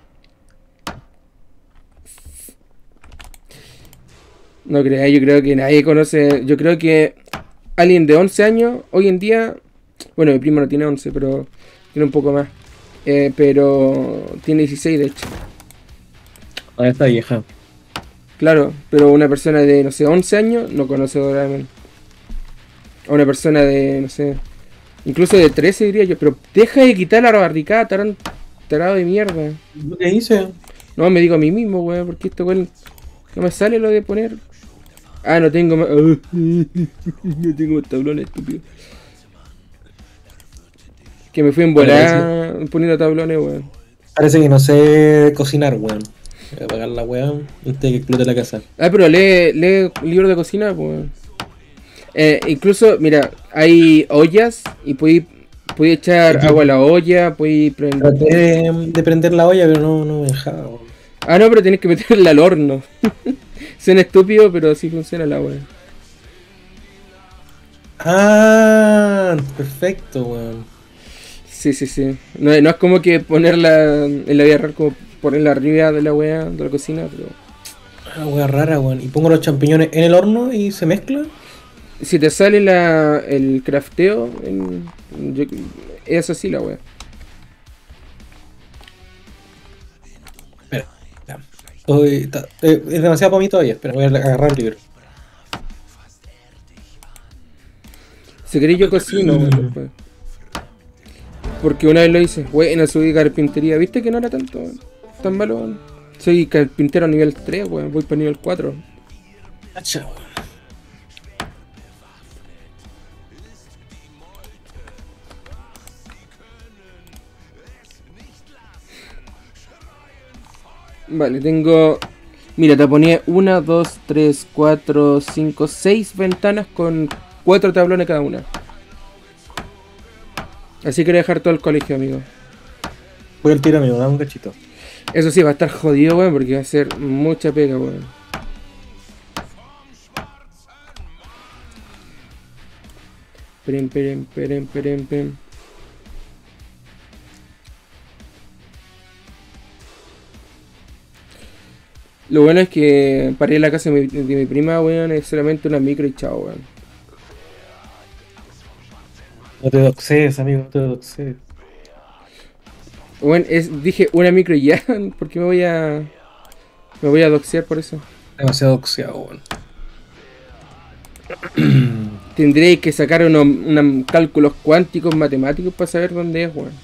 S1: No creáis, yo creo que nadie conoce. Yo creo que alguien de 11 años, hoy en día. Bueno, mi primo no tiene 11, pero tiene un poco más. Pero tiene 16, de hecho.
S2: Ah, está vieja.
S1: Claro, pero una persona de, no sé, 11 años no conoce Doraemon. A una persona de, no sé, incluso de 13 diría yo. Pero deja de quitar la barricada, tarado de mierda.
S2: ¿Qué hice?
S1: No, me digo a mí mismo, weón, porque esto, weón, no me sale lo de poner. Ah, no tengo más. No tengo más tablones, estúpido. Que me fui en volar poniendo tablones, weón.
S2: Parece que no sé cocinar, weón. Voy a apagar la weón antes de que explote la casa.
S1: Ah, pero lee libros de cocina, pues. Incluso, mira, hay ollas y puedes echar agua a la olla, puedes prender.
S2: Traté de prender la olla, pero no me dejaba, weón.
S1: Ah, no, pero tienes que meterla al horno. Suena estúpido, pero así funciona la weá.
S2: Ah, perfecto, weón.
S1: Sí, sí, sí. No es como que ponerla en la vida real, como ponerla arriba de la weá, de la cocina, pero.
S2: Una weá rara, weón. Y pongo los champiñones en el horno y se mezcla.
S1: Si te sale el crafteo, es así la weá.
S2: Espera, ya. Es demasiado para mí todavía. Espera, voy a agarrar el libro.
S1: Si queréis yo cocino, weón, después. Porque una vez lo hice, bueno, subí carpintería, viste que no era tan malo, weón. Soy carpintero nivel 3, weón, voy para nivel 4.
S2: Cacha, weón.
S1: Vale, tengo. Mira, te ponía 1, 2, 3, 4, 5, 6 ventanas con 4 tablones cada una. Así quería dejar todo el colegio, amigo.
S2: Voy al tiro, amigo, dame un cachito.
S1: Eso sí, va a estar jodido, weón, porque va a ser mucha pega, weón. Peren. Lo bueno es que para ir a la casa de mi prima, weón, es solamente una micro y chao, weón.
S2: No te doxees, amigo, no te doxees.
S1: Weón, dije una micro y ya, porque me voy a doxear por eso.
S2: Demasiado doxeado, weón.
S1: Tendréis que sacar unos cálculos cuánticos matemáticos para saber dónde es, weón.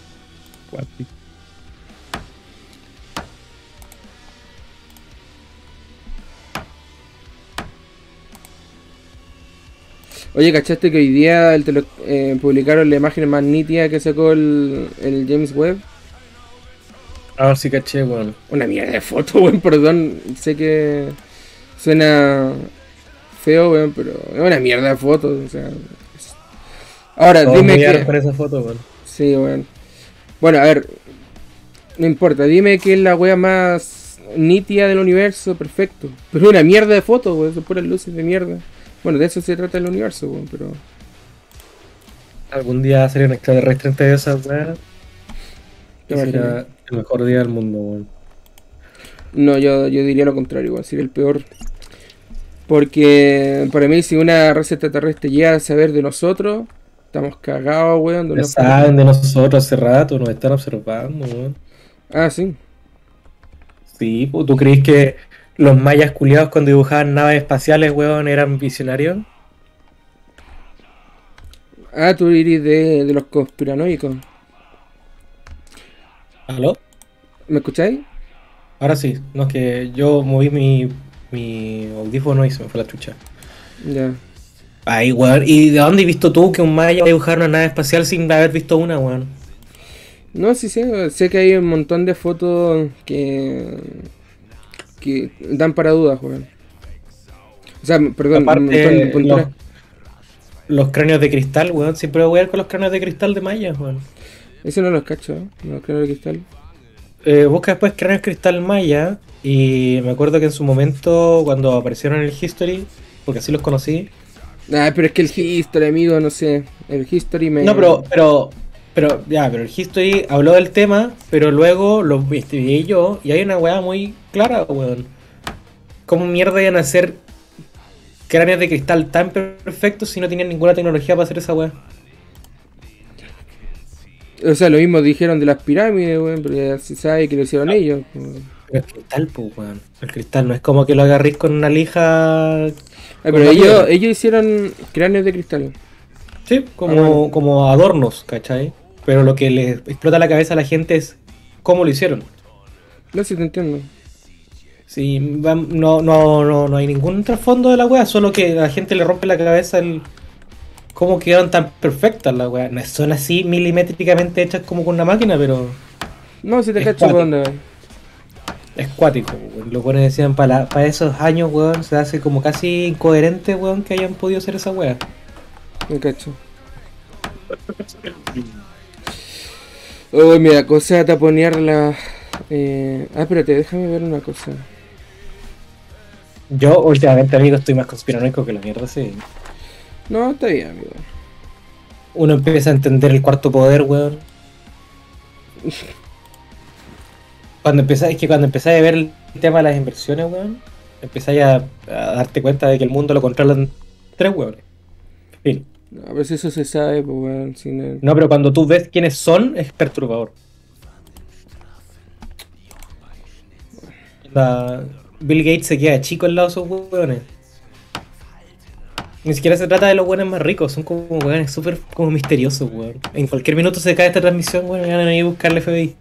S1: Oye, ¿cachaste que hoy día publicaron la imagen más nítida que sacó el James Webb?
S2: A ver si caché, weón.
S1: Una mierda de foto, weón, perdón. Sé que suena feo, weón, pero es una mierda de foto, o sea. Ahora,
S2: Todos
S1: dime
S2: me
S1: que.
S2: con esa foto, weón.
S1: Sí, weón. Bueno, a ver. No importa, dime que es la wea más nítida del universo, perfecto. Pero es una mierda de foto, weón, son puras luces de mierda. Bueno, de eso se trata el universo, weón, pero.
S2: Algún día sería un extraterrestre entre esas, weón.
S1: ¿Te
S2: Sería
S1: imaginas?
S2: el mejor día del mundo, weón.
S1: No, yo diría lo contrario, weón, sería el peor. Porque para mí, si una raza extraterrestre llega a saber de nosotros, estamos cagados, weón.
S2: Ya saben de nosotros hace rato, nos están observando, weón.
S1: Ah, sí.
S2: Sí, pues, ¿tú crees que los mayas culiados cuando dibujaban naves espaciales, weón, eran visionarios?
S1: Ah, tú eres de los conspiranoicos.
S2: ¿Aló?
S1: ¿Me escucháis?
S2: Ahora sí, no es que yo moví mi audífono y se me fue la chucha.
S1: Ya.
S2: Ay, weón, ¿y de dónde has visto tú que un maya dibujara una nave espacial sin haber visto una, weón?
S1: No, sí sé que hay un montón de fotos que dan para dudas, weón. O sea, perdón, un montón de
S2: Aparte,
S1: punturas.
S2: los cráneos de cristal, weón, siempre voy a ir con los cráneos de cristal de mayas, weón.
S1: Eso no los cacho, ¿eh? No creo que cristal.
S2: Busca después cráneos cristal maya y me acuerdo que en su momento, cuando aparecieron en el History, porque así los conocí.
S1: Ah, pero es que el History, amigo, no sé. El History me.
S2: No, pero el History habló del tema, pero luego lo investigué yo y hay una weá muy clara, weón. ¿Cómo mierda iban a hacer cráneos de cristal tan perfectos si no tenían ninguna tecnología para hacer esa weá?
S1: O sea, lo mismo dijeron de las pirámides, weón, pero ya se sabe que lo hicieron ellos. Weón.
S2: Pero el cristal, pues, weón. El cristal no es como que lo agarrís con una lija.
S1: Ah, pero ellos hicieron cráneos de cristal.
S2: Sí, como adornos, ¿cachai? Pero lo que les explota la cabeza a la gente es cómo lo hicieron.
S1: No sé si te entiendo.
S2: Sí, no hay ningún trasfondo de la wea, solo que a la gente le rompe la cabeza cómo quedaron tan perfectas las weas. No son así milimétricamente hechas como con una máquina, pero
S1: No, si te
S2: es
S1: cacho por
S2: cuático.
S1: dónde va.
S2: Es cuático, weón. Los buenos decían para esos años, weón, se hace como casi incoherente, weón, que hayan podido hacer esa wea.
S1: Me cacho. Oh, mira, cosa de taponear la... espérate, déjame ver una cosa.
S2: Yo últimamente, amigo, estoy más conspiranoico que la mierda, sí.
S1: No, está bien, amigo.
S2: Uno empieza a entender el cuarto poder, weón. Es que cuando empezáis a ver el tema de las inversiones, weón, empezáis a darte cuenta de que el mundo lo controlan tres weones. Fin.
S1: No, pero si eso se sabe, pues, weón, sin el...
S2: No, pero cuando tú ves quiénes son, es perturbador. La- Bill Gates se queda chico al lado de esos weones. Ni siquiera se trata de los weones más ricos, son como weones súper como misteriosos, weón. En cualquier minuto se cae esta transmisión, weón, y van a ir a buscar el FBI.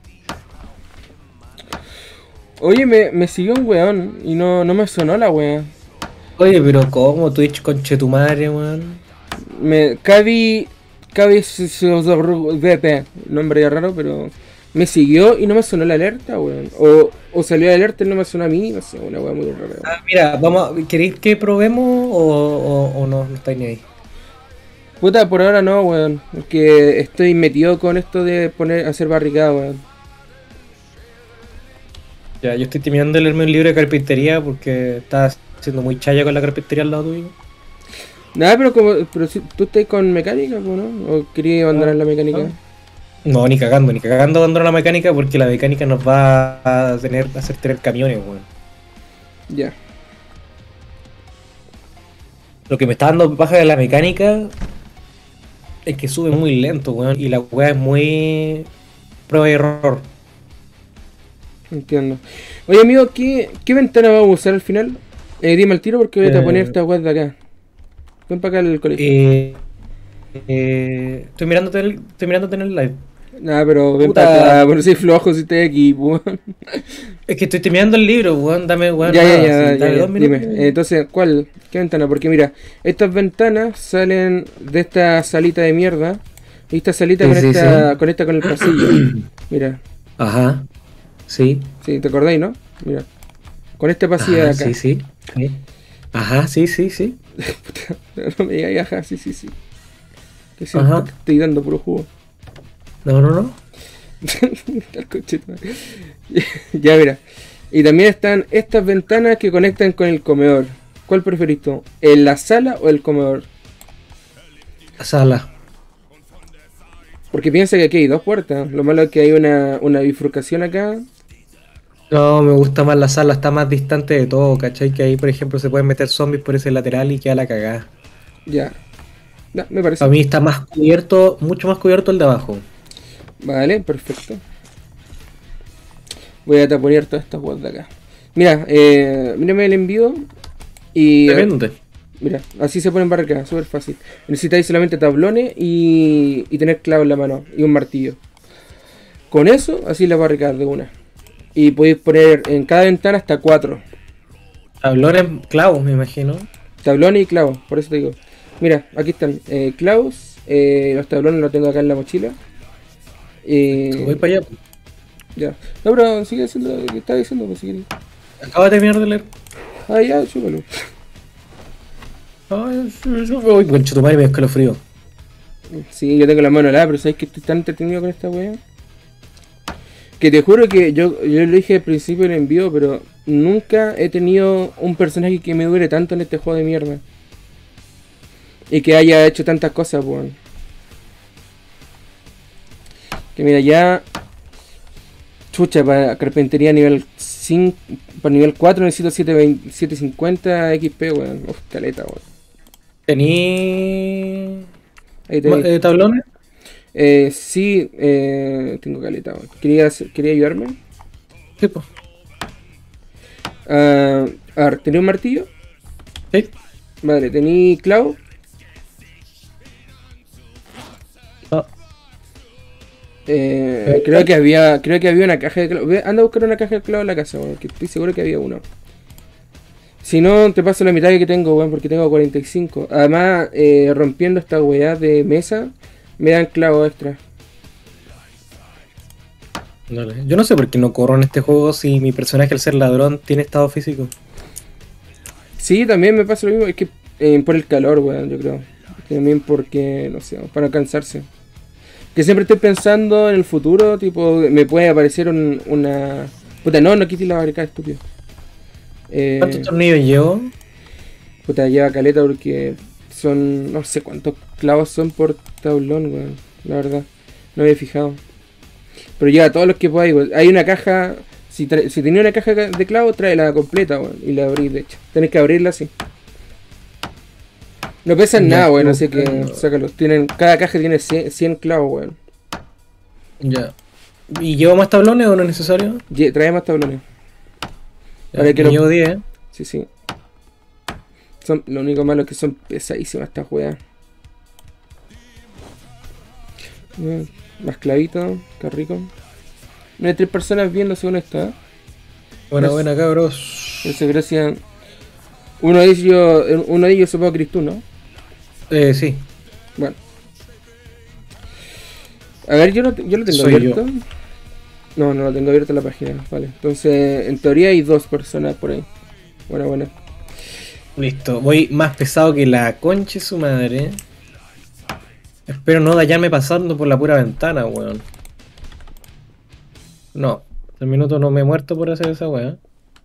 S1: Oye, me siguió un weón y no me sonó la wea.
S2: Oye, pero ¿cómo? Twitch conchetumare, weón.
S1: VP, nombre ya raro, pero me siguió y no me sonó la alerta, weón. O salió la alerta y no me sonó a mí, no sé, una weá muy rara, weón.
S2: Ah, mira, ¿queréis que probemos o no estáis ni ahí?
S1: Puta, por ahora no, weón. Porque estoy metido con esto de hacer barricada, weón.
S2: Ya, yo estoy terminando de leerme un libro de carpintería porque estaba siendo muy chaya con la carpintería al lado tuyo.
S1: Nada, pero si tú estás con mecánica, pues, ¿no? ¿O querías abandonar la mecánica?
S2: No, ni cagando abandono la mecánica porque la mecánica nos va a hacer tener camiones, weón.
S1: Ya.
S2: Lo que me está dando paja de la mecánica es que sube muy lento, weón, y la weá es muy prueba y error.
S1: Entiendo. Oye, amigo, ¿qué ventana vamos a usar al final? Dime al tiro porque voy a poner esta web de acá. Ven para acá al colegio.
S2: Estoy mirándote en el live.
S1: Nah, pero ven
S2: Puta.
S1: para acá, bueno, soy flojo si estoy aquí, weón.
S2: Es que estoy terminando el libro, weón, dame, weón,
S1: Ya,
S2: nada,
S1: ya,
S2: sí, dame
S1: ya,
S2: 2 minutos.
S1: dime. Entonces, ¿qué ventana? Porque mira, estas ventanas salen de esta salita de mierda. Y esta salita
S2: Sí, sí,
S1: conecta con el pasillo. Mira,
S2: Ajá, sí.
S1: sí, ¿te acordáis, no? Mira, con este pasillo de
S2: Ajá,
S1: acá.
S2: sí, sí. Sí. Ajá, sí, sí, sí.
S1: No me digas, ajá, sí, sí, sí. Que siento
S2: Ajá.
S1: que estoy dando puro jugo.
S2: No.
S1: Al conchito. Ya, mira. Y también están estas ventanas que conectan con el comedor. ¿Cuál preferís tú? ¿En la sala o el comedor?
S2: Sala.
S1: Porque piensa que aquí hay dos puertas. Lo malo es que hay una bifurcación acá.
S2: No, me gusta más la sala, está más distante de todo, ¿cachai? Que ahí, por ejemplo, se pueden meter zombies por ese lateral y queda la cagada.
S1: Ya. No, me parece.
S2: Para mí está más cubierto, mucho más cubierto el de abajo.
S1: Vale, perfecto. Voy a taponear todas estas cosas de acá. Mira, mírame el envío. Y
S2: Depende.
S1: mira, así se pueden barricadas, súper fácil. Necesitáis solamente tablones y tener clavos en la mano y un martillo. Con eso, así las barricadas de una. Y podéis poner en cada ventana hasta 4
S2: Tablones clavos, me imagino.
S1: tablones y clavos, por eso te digo. Mira, aquí están clavos, los tablones los tengo acá en la mochila.
S2: Voy para allá.
S1: Ya. No, pero sigue haciendo lo que estaba diciendo, pues si querés.
S2: Acabo de terminar de leer.
S1: Ah, ya, chúpalo.
S2: Ay, uy, concha tu madre, me escalofrío.
S1: Sí, yo tengo la mano helada, pero sabes que estoy tan entretenido con esta wea. Que te juro que yo lo dije al principio del envío, pero nunca he tenido un personaje que me dure tanto en este juego de mierda. Y que haya hecho tantas cosas, weón. Que mira, ya... Chucha, para carpintería nivel 5, para nivel 4 necesito 750 XP, weón. Uf, caleta, weón.
S2: ¿Tení
S1: Ahí te
S2: tablones?
S1: sí, tengo caleta, weón. ¿Quería ayudarme?
S2: Sí, pues.
S1: A ver, ¿tenía un martillo?
S2: Sí.
S1: Vale, ¿tení clavo?
S2: No.
S1: Creo que había una caja de clavo. Anda a buscar una caja de clavo en la casa, weón, que estoy seguro que había uno. Si no, te paso la mitad que tengo, weón, porque tengo 45. Además, rompiendo esta weá de mesa, me dan clavos extra.
S2: Dale. Yo no sé por qué no corro en este juego si mi personaje al ser ladrón tiene estado físico.
S1: Sí, también me pasa lo mismo, es que por el calor, weón, yo creo. También porque, no sé, para cansarse. Que siempre estoy pensando en el futuro, tipo, me puede aparecer una... Puta, no quites la barricada, estúpido.
S2: ¿Cuántos tornillos llevo?
S1: Puta, lleva caleta porque son... No sé cuántos clavos son por tablón, weón. La verdad, no había fijado. Pero lleva todos los que podáis, weón. Hay una caja... Si tenía una caja de clavos, tráela completa, weón. Y la abrís, de hecho. Tenés que abrirla así. No pesan
S2: Ya,
S1: nada, weón,
S2: no,
S1: así que
S2: no.
S1: sácalos. Cada caja tiene 100 clavos, weón.
S2: Ya. ¿Y llevo más tablones o no es necesario?
S1: Trae más tablones.
S2: Ya,
S1: Para que
S2: yo llevo 10.
S1: Sí, sí. Lo único malo es que son pesadísimas estas weas. Más clavitos, qué rico. No hay 3 personas viendo según esto, ¿eh?
S2: Buena, cabros.
S1: Eso gracias. Uno de ellos supongo que eres tú, ¿no?
S2: Sí.
S1: Bueno. A ver, yo lo tengo
S2: Soy
S1: abierto. No lo tengo abierto en la página, vale. Entonces, en teoría hay 2 personas por ahí. Bueno.
S2: Listo. Voy más pesado que la concha de su madre. Espero no dañarme pasando por la pura ventana, weón. No. El minuto no me he muerto por hacer esa weá.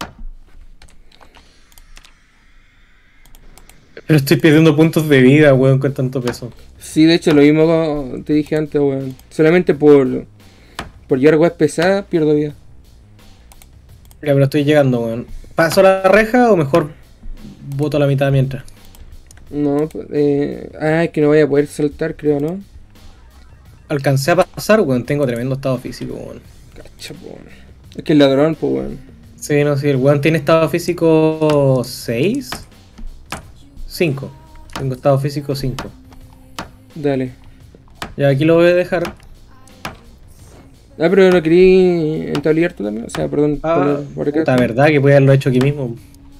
S2: Pero estoy perdiendo puntos de vida, weón, con tanto peso.
S1: Sí, de hecho, lo mismo te dije antes, weón. Solamente por llevar weas pesadas, pierdo vida.
S2: Ya, pero estoy llegando, weón. ¿Paso la reja o mejor boto la mitad mientras?
S1: No, es que no voy a poder saltar, creo, ¿no?
S2: Alcancé a pasar, weón. Tengo tremendo estado físico, weón.
S1: Cacha, po, weón. Es que el ladrón, pues, weón.
S2: Sí, no, sí, el weón tiene estado físico 6. 5. Tengo estado físico 5.
S1: Dale.
S2: Ya, aquí lo voy a dejar.
S1: Ah, pero no querí entablillar tú también. O sea, perdón por acá.
S2: Puta verdad que puede haberlo hecho aquí mismo.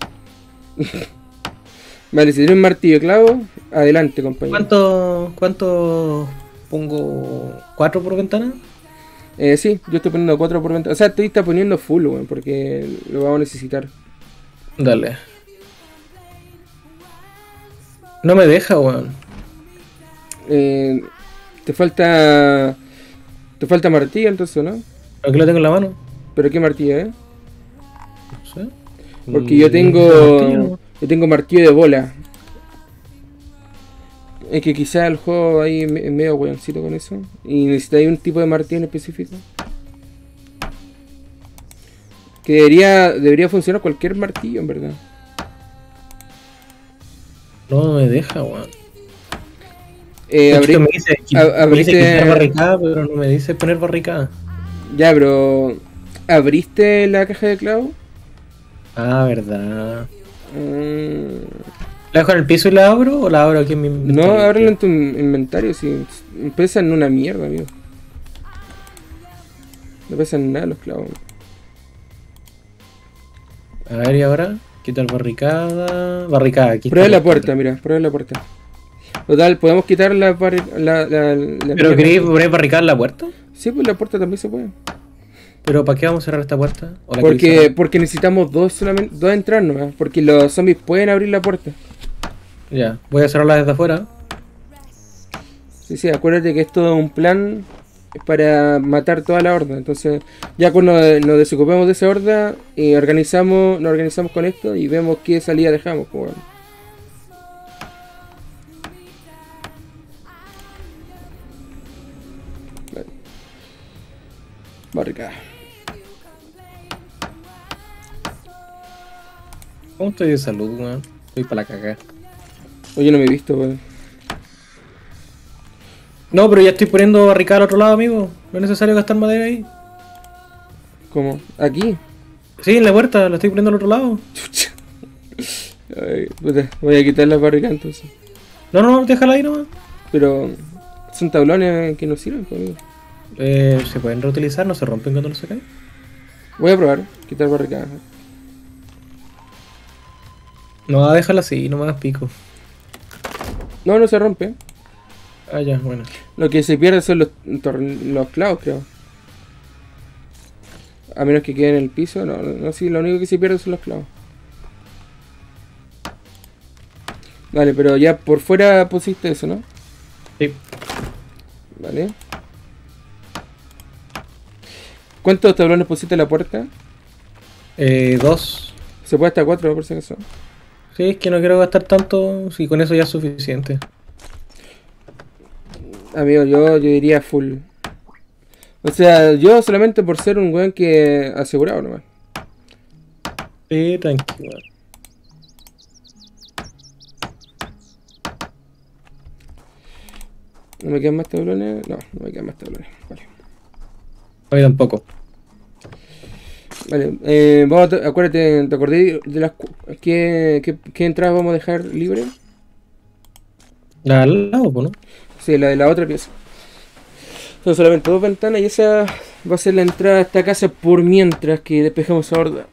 S1: Vale, si tienes un martillo clavo, adelante, compañero.
S2: ¿Cuánto pongo? ¿4 por ventana?
S1: Sí, yo estoy poniendo 4 por ventana. O sea, está poniendo full, weón, porque lo vamos a necesitar.
S2: Dale. No me deja, weón.
S1: Te falta martillo entonces, ¿no?
S2: Aquí lo tengo en la mano.
S1: ¿Pero qué martillo,
S2: No sé.
S1: Porque yo
S2: Martillo.
S1: tengo martillo de bola. Es que quizá el juego ahí es medio weoncito con eso. Y necesitáis un tipo de martillo en específico. Que debería funcionar cualquier martillo, en verdad.
S2: No me deja, weón.
S1: Abrí-
S2: Me dice quitar barricada, pero no me dice poner barricada.
S1: Ya, pero... ¿Abriste la caja de clavos?
S2: Ah, verdad.
S1: Mm,
S2: ¿La dejo en el piso y la abro o la abro aquí en mi
S1: no,
S2: inventario?
S1: ábrelo en tu inventario, si pesan una mierda, amigo. No pesan nada los clavos.
S2: A ver, y ahora, quitar barricada. Barricada, aquí
S1: Prueba
S2: está.
S1: la puerta, mira, prueba la puerta. Total, ¿podemos quitar la
S2: ¿Pero queréis poner barricada en la puerta?
S1: Sí, pues la puerta también se puede.
S2: ¿Pero para qué vamos a cerrar esta puerta? ¿O la queréis cerrar?
S1: Porque necesitamos dos entrar nomás. Porque los zombies pueden abrir la puerta.
S2: Ya, voy a cerrarla desde afuera.
S1: Sí, acuérdate que esto es un plan para matar toda la horda. Entonces, ya cuando nos desocupemos de esa horda, nos organizamos con esto y vemos qué salida dejamos, pues, bueno. Vale. Barricada.
S2: ¿Cómo estoy de salud, weón? Estoy para la cagada.
S1: Oye, no me he visto, weón.
S2: No, pero ya estoy poniendo barricada al otro lado, amigo. No es necesario gastar madera ahí.
S1: ¿Cómo? ¿Aquí?
S2: Sí, en la puerta, la estoy poniendo al otro lado.
S1: Chucha. Ay, puta, voy a quitar las barricadas entonces.
S2: No, déjala ahí nomás.
S1: Pero son tablones que no sirven, pues, amigo.
S2: Se pueden reutilizar, no se rompen cuando no se caen.
S1: Voy a probar, quitar barricadas.
S2: No, déjala así, no me hagas pico.
S1: No, no se rompe.
S2: Ah, ya, bueno.
S1: Lo que se pierde son los clavos, creo. A menos que quede en el piso. No, no, sí, lo único que se pierde son los clavos. Vale, pero ya por fuera pusiste eso, ¿no?
S2: Sí.
S1: Vale. ¿Cuántos tablones pusiste en la puerta?
S2: 2.
S1: Se puede hasta 4 por si acaso.
S2: Sí, es que no quiero gastar tanto, si con eso ya es suficiente.
S1: Amigo, yo diría full. O sea, yo solamente por ser un weón que asegurado nomás.
S2: Sí, tranquilo.
S1: ¿No me quedan más tablones? No, no me quedan más tablones. Vale.
S2: A mí tampoco.
S1: Vale, vamos acuérdate, ¿te acordé de las qué entradas vamos a dejar libre?
S2: La al lado, pues, ¿no?
S1: Sí, la de la otra pieza. Son solamente 2 ventanas y esa va a ser la entrada a esta casa por mientras que despejamos a Horda.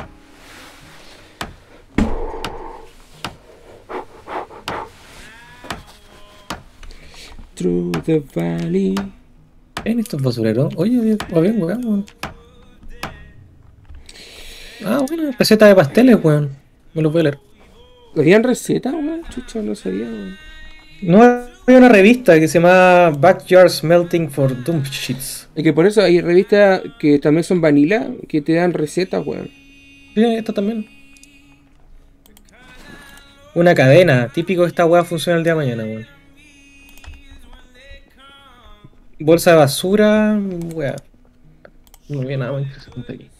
S1: Through the valley.
S2: En estos basureros. Oye, había un weón. Ah, bueno, receta de pasteles, weón. Me lo voy a leer.
S1: ¿Habían recetas, weón? Chucha, no sabía, weón.
S2: No, había una revista que se llama Backyard Smelting for Dump Sheets.
S1: Es que por eso hay revistas que también son vanilla que te dan recetas, weón.
S2: Sí, esta también. Una cadena. Típico que esta weá funciona el día de mañana, weón. Bolsa de basura, weá. No había nada más interesante aquí.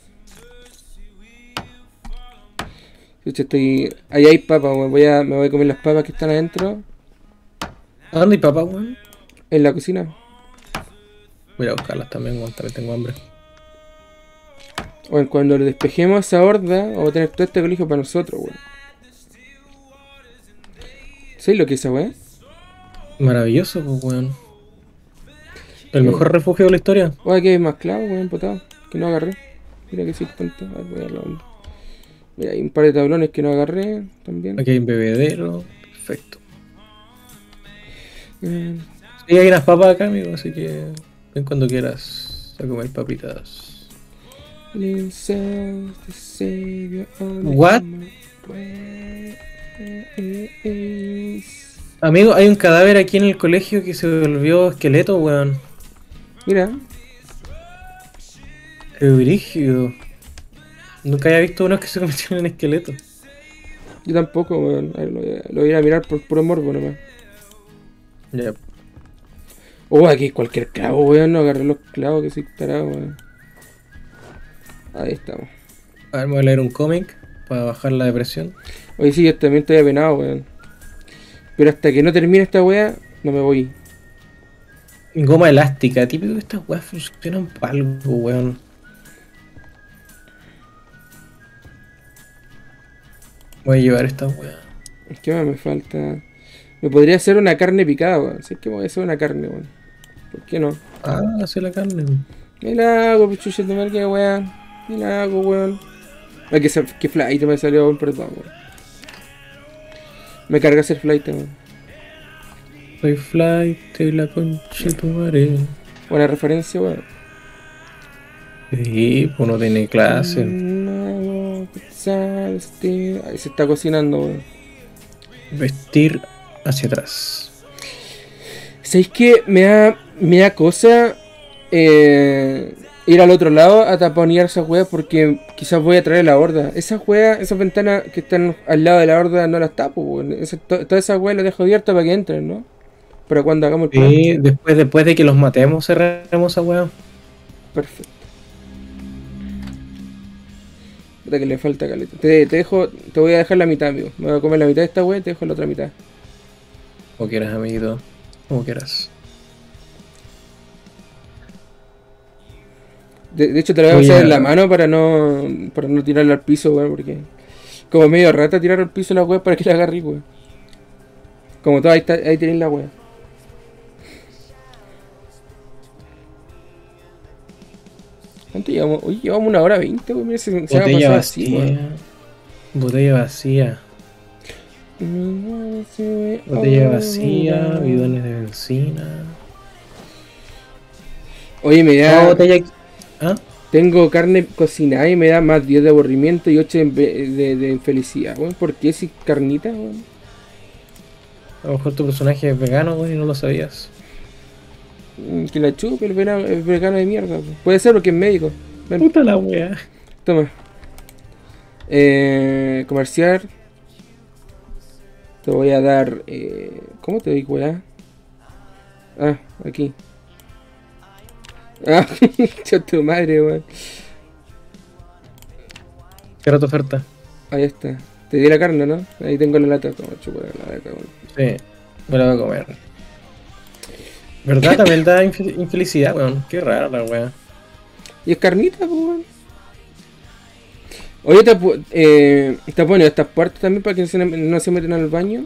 S1: Chucha, estoy. Ahí hay papas, weón. Me voy a comer las papas que están adentro.
S2: ¿A dónde hay papá, weón?
S1: En la cocina.
S2: Voy a buscarlas también, weón. También tengo hambre.
S1: Bueno, cuando le despejemos esa horda, vamos a tener todo este colegio para nosotros, weón. ¿Sabes lo que es esa weón?
S2: Maravilloso, pues, weón. El mejor refugio de la historia.
S1: Oye, aquí hay más clavos, weón, potado. Que no agarré. Mira que soy tonto. A ver, voy a darle onda. Mira, hay un par de tablones que no agarré también.
S2: Aquí hay un bebedero. Perfecto.
S1: Mm.
S2: Sí, hay unas papas acá, amigo, así que ven cuando quieras a comer papitas. What? Amigo, hay un cadáver aquí en el colegio que se volvió esqueleto, weón.
S1: Mira,
S2: Qué brígido. Nunca había visto unos que se convirtieron en esqueleto.
S1: yo tampoco, weón. A ver, lo voy a ir a mirar por puro morbo nomás.
S2: Ya.
S1: Oh, aquí hay cualquier clavo, weón. No agarré los clavos que soy tarado, weón. Ahí estamos.
S2: A ver, me voy a leer un cómic para bajar la depresión.
S1: Oye, sí, yo también estoy apenado, weón. Pero hasta que no termine esta weá, no me voy.
S2: Goma elástica, típico que estas weas funcionan para algo, weón. Voy a llevar esta wea.
S1: ¿Qué más me falta? Me podría hacer una carne picada, weón. Si es que me voy a hacer una carne, weón. ¿Por qué no?
S2: Ah, hace la carne.
S1: Me la hago, pichucha de marca, weón. Me la hago, weón. Ay, que flight me salió, weón, perdón, weón. Me carga hacer flight, weón.
S2: Soy flight de la concha de tu madre.
S1: Buena referencia, weón.
S2: Sí, pues no tiene clase.
S1: Ahí se está cocinando, weón.
S2: Vestir hacia atrás.
S1: ¿Sabéis que me da cosa ir al otro lado a taponear esas weas? Porque quizás voy a traer la horda. Esas weas, esas ventanas que están al lado de la horda no las tapo, weón. Todas esas weas las dejo abiertas para que entren, ¿no? Pero cuando hagamos el plan.
S2: Sí, después de que los matemos, cerremos esa wea.
S1: Perfecto. Puta que le falta caleta. Te voy a dejar la mitad, amigo. Me voy a comer la mitad de esta wea y te dejo la otra mitad.
S2: Como quieras, amiguito. Como quieras.
S1: De hecho te la voy a pasar en la mano para no tirarla al piso, weón, porque como medio rata tirar al piso la weá para que la agarre, weón. Como todo, ahí tenéis la weá. ¿Cuánto llevamos? Uy, llevamos 1 hora 20, weón. Mira, se va a pasar así, weón.
S2: Botella vacía. Botella vacía, bidones de benzina.
S1: Oye, me
S2: No,
S1: da.
S2: botella. ¿Ah?
S1: Tengo carne cocinada y me da más 10 de aburrimiento y 8 de infelicidad, weón. ¿Por qué si carnita, weón?
S2: A lo mejor tu personaje es vegano, güey, y no lo sabías.
S1: Que la chupe el vegano de mierda, weón. Puede ser porque es médico. Ven,
S2: Puta la wea.
S1: toma. Comerciar. Te voy a dar. ¿Cómo te doy, weá? Ah, aquí. Ah, yo tu madre, weón.
S2: Cierra tu oferta.
S1: Ahí está. Te di la carne, ¿no? Ahí tengo la lata. Toma, chupa la lata, weón.
S2: Sí, me la voy a comer. ¿Verdad? También da infelicidad, weón. Qué rara la wea.
S1: Y es carnita, pues, weón. Oye, te pone estas puertas también para que no se metan al baño.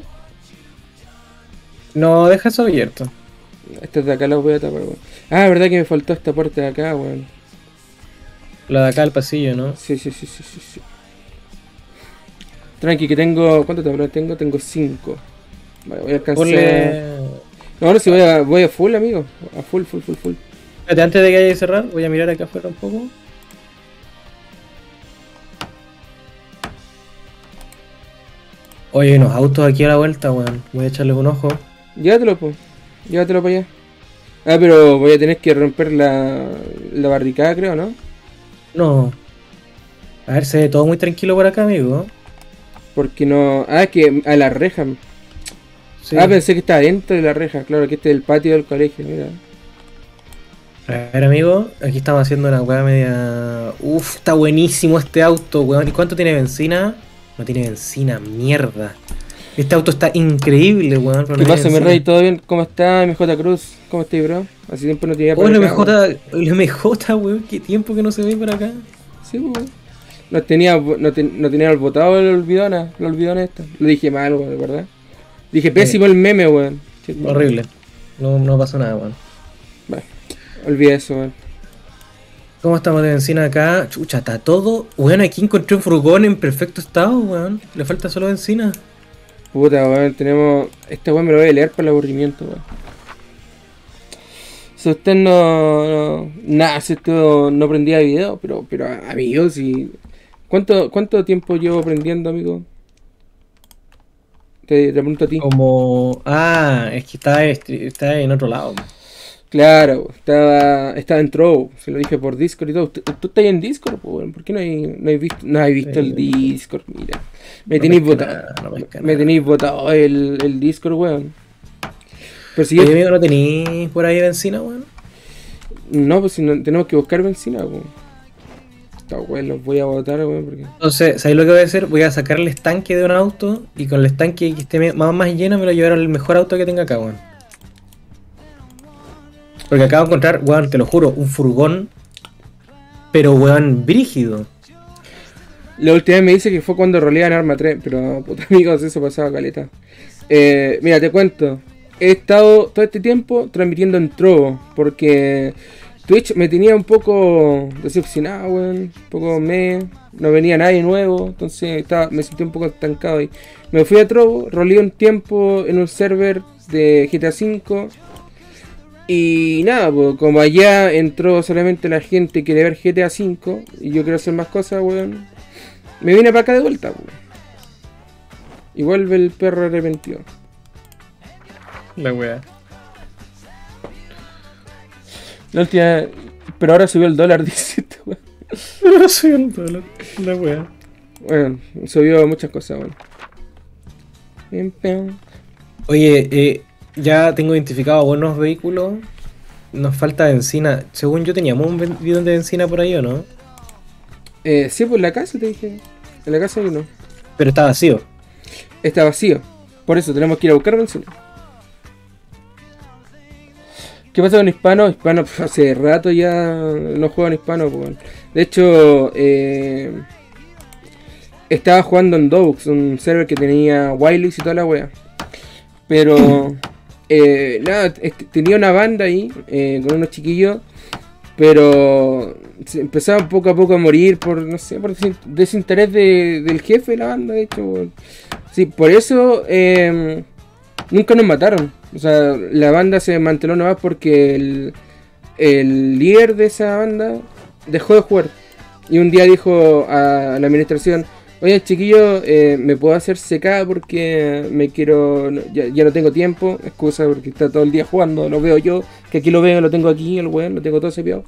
S2: No, deja eso abierto.
S1: Estas de acá las voy a tapar, weón. Ah, verdad que me faltó esta puerta de acá, weón.
S2: La de acá al pasillo, ¿no?
S1: Sí. Tranqui, que tengo. ¿Cuántos tablones tengo? Tengo 5. Vale, voy a alcanzar.
S2: Ponle...
S1: No, si voy a full, amigo. A full.
S2: Espérate, antes de que haya que cerrar, voy a mirar acá afuera un poco. Oye, hay unos autos aquí a la vuelta, weón. Voy a echarle un ojo.
S1: Llévatelo, pues. Llévatelo para allá. Ah, pero voy a tener que romper la barricada, creo, ¿no?
S2: No. A ver, se ve todo muy tranquilo por acá, amigo.
S1: Porque no. Ah, que a la reja.
S2: Sí.
S1: Ah, pensé que estaba dentro de la reja. Claro, que este es el patio del colegio, mira.
S2: A ver, amigo, aquí estamos haciendo una weá media... Uf, está buenísimo este auto, weón. ¿Y cuánto tiene benzina? No tiene benzina, mierda. Este auto está increíble, weón.
S1: ¿Qué pasa, mi rey? ¿Todo bien? ¿Cómo está, MJ Cruz? ¿Cómo estás, bro? Hace tiempo no te veía por
S2: Oh, el
S1: acá, weón.
S2: MJ, weón. Qué tiempo que no se ve por acá.
S1: Sí, weón. No tenía el botado el olvidona esta. Lo dije mal, weón, ¿verdad? Dije pésimo el meme, weón.
S2: Horrible. No pasó nada, weón.
S1: Bueno, olvidé eso, weón.
S2: ¿Cómo estamos de benzina acá? Chucha, está todo. Weón, aquí encontré un furgón en perfecto estado, weón. Le falta solo benzina.
S1: Puta, weón, tenemos... Este weón me lo voy a leer para el aburrimiento, weón. Si usted nada, si esto no prendía video, pero amigo, si... ¿Cuánto tiempo llevo aprendiendo, amigo? Te pregunto a ti.
S2: Como... Ah, es que está en otro lado.
S1: Claro, estaba en Trovo, se lo dije por Discord y todo. ¿Tú estás en Discord? Pues, bueno, ¿por qué no hay visto el Discord? Mira, me tenéis votado. Me tenéis votado el Discord, weón. Pero si yo...
S2: Oye, amigo, ¿no tenéis por ahí benzina, weón?
S1: No, pues si no, tenemos que buscar benzina, weón. Esta weón, los voy a votar, weón, porque...
S2: Entonces, ¿sabéis lo que voy a hacer? Voy a sacar el estanque de un auto y con el estanque que esté más lleno me lo llevaré al mejor auto que tenga acá, weón. Porque acabo de encontrar, weón, te lo juro, un furgón, pero weón, brígido.
S1: La última vez me dice que fue cuando roleaban Arma 3, pero puta amigos, eso pasaba caleta. Mira, te cuento. He estado todo este tiempo transmitiendo en Trovo, porque Twitch me tenía un poco decepcionado, weón. Un poco no venía nadie nuevo, entonces me sentí un poco estancado ahí. Me fui a Trovo, roleé un tiempo en un server de GTA V. Y nada, pues como allá entró solamente la gente que quiere ver GTA V y yo quiero hacer más cosas, weón, me vine para acá de vuelta, weón. Y vuelve el perro arrepentido.
S2: La weá.
S1: La última... Pero ahora subió el dólar, dice este weón.
S2: No soy un dólar, la weá.
S1: Bueno, subió muchas cosas, weón.
S2: Oye, ya tengo identificado buenos vehículos. Nos falta benzina. Según yo teníamos un bidón de benzina por ahí, ¿o no?
S1: Sí, pues en la casa te dije. En la casa hay uno.
S2: Pero está vacío.
S1: Está vacío. Por eso tenemos que ir a buscar benzina. ¿Qué pasa con Hispano? Hispano hace rato ya no juega en Hispano. Pues. De hecho, estaba jugando en Doux, un server que tenía Wildlings y toda la wea. Pero nada, tenía una banda ahí con unos chiquillos, pero se empezaban poco a poco a morir por, no sé, por desinterés del jefe de la banda, de hecho. Sí, por eso nunca nos mataron. O sea, la banda se mantuvo nomás porque el líder de esa banda dejó de jugar. Y un día dijo a la administración: oye, chiquillo, ¿me puedo hacer CK porque me quiero... ya no tengo tiempo? Excusa porque está todo el día jugando, lo veo yo, que aquí lo veo, lo tengo aquí, el weón, lo tengo todo sepiado.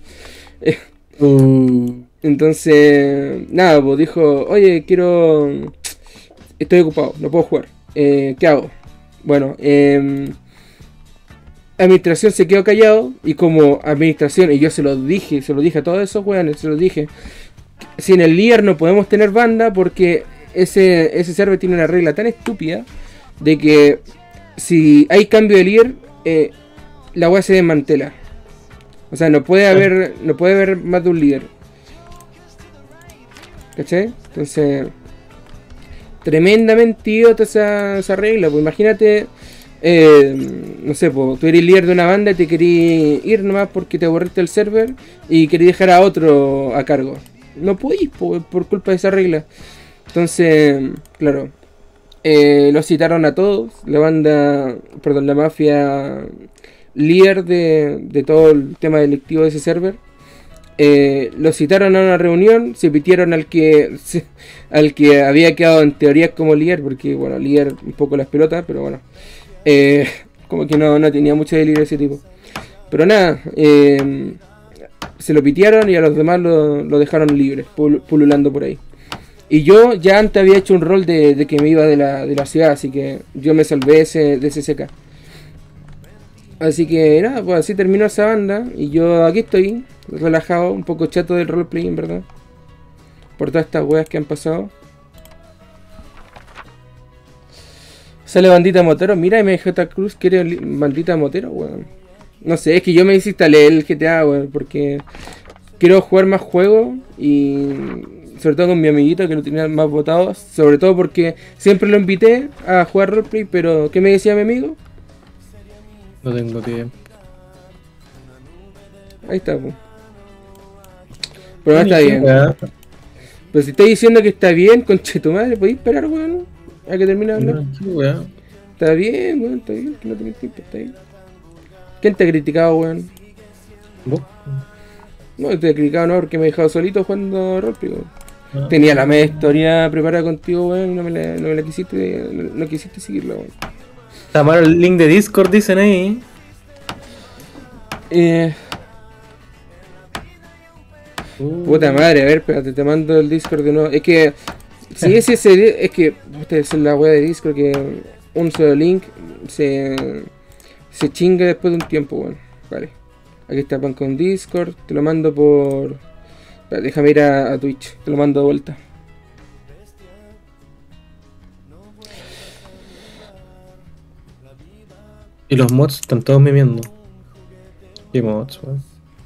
S1: Entonces, nada, pues dijo: oye, estoy ocupado, no puedo jugar. ¿Qué hago? Bueno, administración se quedó callado y como administración, y yo se lo dije a todos esos weones, se los dije: si en el líder no podemos tener banda porque ese server tiene una regla tan estúpida de que si hay cambio de líder, la web se desmantela. O sea, no puede haber más de un líder. ¿Cachai? Entonces, tremendamente idiota esa regla. Pues imagínate, no sé, pues, tú eres líder de una banda y te querís ir nomás porque te aburriste el server y querés dejar a otro a cargo. No podéis por culpa de esa regla. Entonces, claro, los citaron a todos. La mafia líder de todo el tema delictivo de ese server. Los citaron a una reunión, se pitieron al que había quedado en teoría como líder, porque bueno, líder un poco las pelotas, pero bueno, como que no tenía mucho delirio ese tipo. Pero nada, se lo pitearon y a los demás lo dejaron libre, pululando por ahí. Y yo ya antes había hecho un rol de que me iba de la ciudad, así que yo me salvé de ese CK. Así que nada, pues así terminó esa banda. Y yo aquí estoy, relajado, un poco chato del roleplay, en verdad. Por todas estas weas que han pasado. Sale Bandita Motero. Mira, MJ Cruz quiere Bandita Motero, weón. No sé, es que yo me desinstalé el GTA, weón, porque quiero jugar más juegos. Y sobre todo con mi amiguito que lo tenía más votado. Sobre todo porque siempre lo invité a jugar roleplay. Pero, ¿qué me decía mi amigo?
S2: No tengo tiempo.
S1: Ahí está, pues. Pero no está bien. Pero si estoy diciendo que está bien, conche tu madre, ¿podéis esperar, weón? A que termine de hablar. Está bien, weón, está bien, que no tenéis tiempo, está bien. ¿Quién te ha criticado, weón?
S2: ¿Vos?
S1: No, te he criticado no, porque me he dejado solito jugando roleplay, weón. Tenía la media historia preparada contigo, weón, y no me la quisiste, no quisiste seguirla, weón.
S2: Tamar el link de Discord, dicen ahí.
S1: Puta madre, a ver, espérate, te mando el Discord de nuevo. Es que, si es ese, es que, puta, es la wea de Discord que un solo link se chinga después de un tiempo, bueno. Vale, aquí está pan con Discord, te lo mando por... Espera, déjame ir a Twitch, te lo mando de vuelta.
S2: Y los mods están todos mimiendo. ¿Qué mods, weón?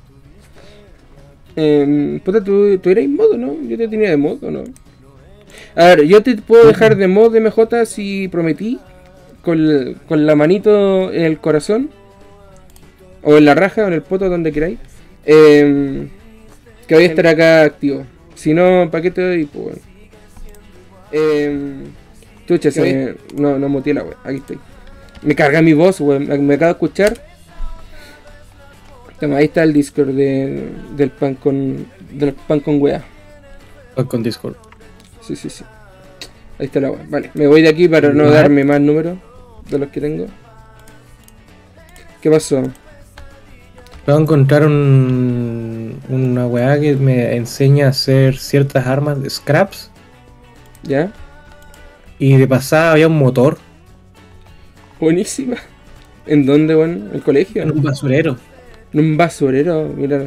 S1: Puta, tú eras modo, ¿no? Yo te tenía de modo, ¿no? A ver, yo te puedo dejar de mod de MJ si prometí con la manito en el corazón o en la raja o en el poto, donde queráis, que voy a estar acá activo. Si no, ¿para qué te doy? Pues bueno. Chucha, no muteé la wea, aquí estoy. Me carga mi voz, weón. Me acabo de escuchar. Toma, ahí está el Discord del pan con wea.
S2: Pan con Discord.
S1: Sí. Ahí está la wea. Vale, me voy de aquí para no darme más números de los que tengo. ¿Qué pasó?
S2: Voy a encontrar una weá que me enseña a hacer ciertas armas de scraps.
S1: ¿Ya?
S2: Y de pasada había un motor.
S1: Buenísima. ¿En dónde, weón? ¿En el colegio?
S2: En un basurero.
S1: En un basurero, mira.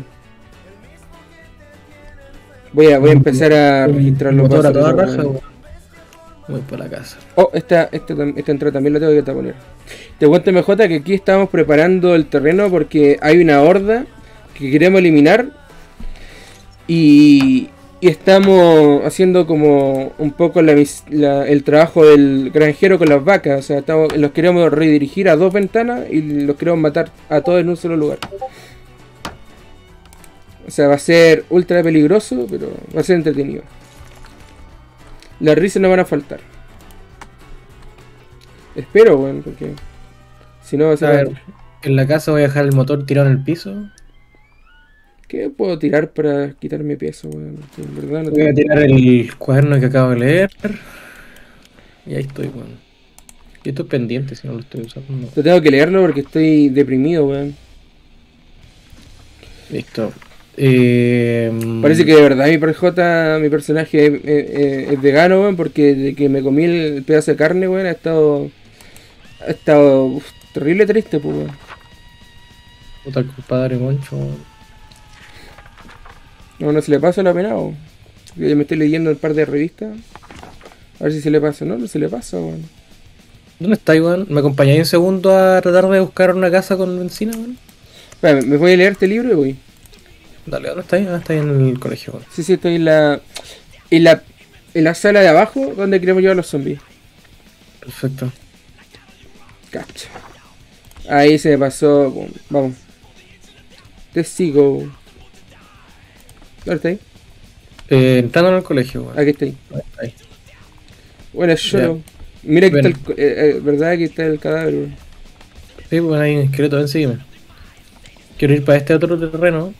S1: Voy a empezar a registrar los
S2: motor a toda raja, weón. Voy para la casa.
S1: Oh, esta entrada también la tengo que poner. Te cuento, MJ, que aquí estamos preparando el terreno porque hay una horda que queremos eliminar. Y estamos haciendo como un poco el trabajo del granjero con las vacas. O sea, los queremos redirigir a 2 ventanas y los queremos matar a todos en un solo lugar. O sea, va a ser ultra peligroso, pero va a ser entretenido. Las risas no van a faltar. Espero, weón, porque si no va a
S2: A
S1: ser...
S2: ver, en la casa voy a dejar el motor tirado en el piso.
S1: ¿Qué puedo tirar para quitarme peso, weón? Que en verdad no
S2: Voy a
S1: tengo...
S2: tirar el cuaderno que acabo de leer. Y ahí estoy, weón. Yo estoy pendiente si no lo estoy usando. No.
S1: Yo tengo que leerlo porque estoy deprimido, weón.
S2: Listo.
S1: Parece que de verdad mi personaje es vegano, weón, porque desde que me comí el pedazo de carne, weón, ha estado terrible triste, pues, weón.
S2: Puta el compadre Moncho, weón.
S1: No se le pasa la pena, weón. Yo me estoy leyendo un par de revistas. A ver si se le pasa. No se le pasa, weón.
S2: ¿Dónde está, weón? ¿Me acompañáis un segundo a tratar de buscar una casa con benzina, weón?
S1: Espera, me voy a leer este libro y voy.
S2: Dale, ¿dónde estáis? Ah, estáis en el colegio, weón.
S1: Sí, estoy en la sala de abajo donde queremos llevar los zombies.
S2: Perfecto.
S1: Cacha. Ahí se me pasó. Vamos. Te sigo. ¿Dónde está ahí?
S2: Entrando en el colegio, weón.
S1: Aquí está ahí.
S2: Ahí.
S1: Bueno, yo. Mira que
S2: Bueno.
S1: está ¿verdad? Que está el cadáver, weón.
S2: Sí, bueno, hay un esqueleto, ven, sígueme. Quiero ir para este otro terreno.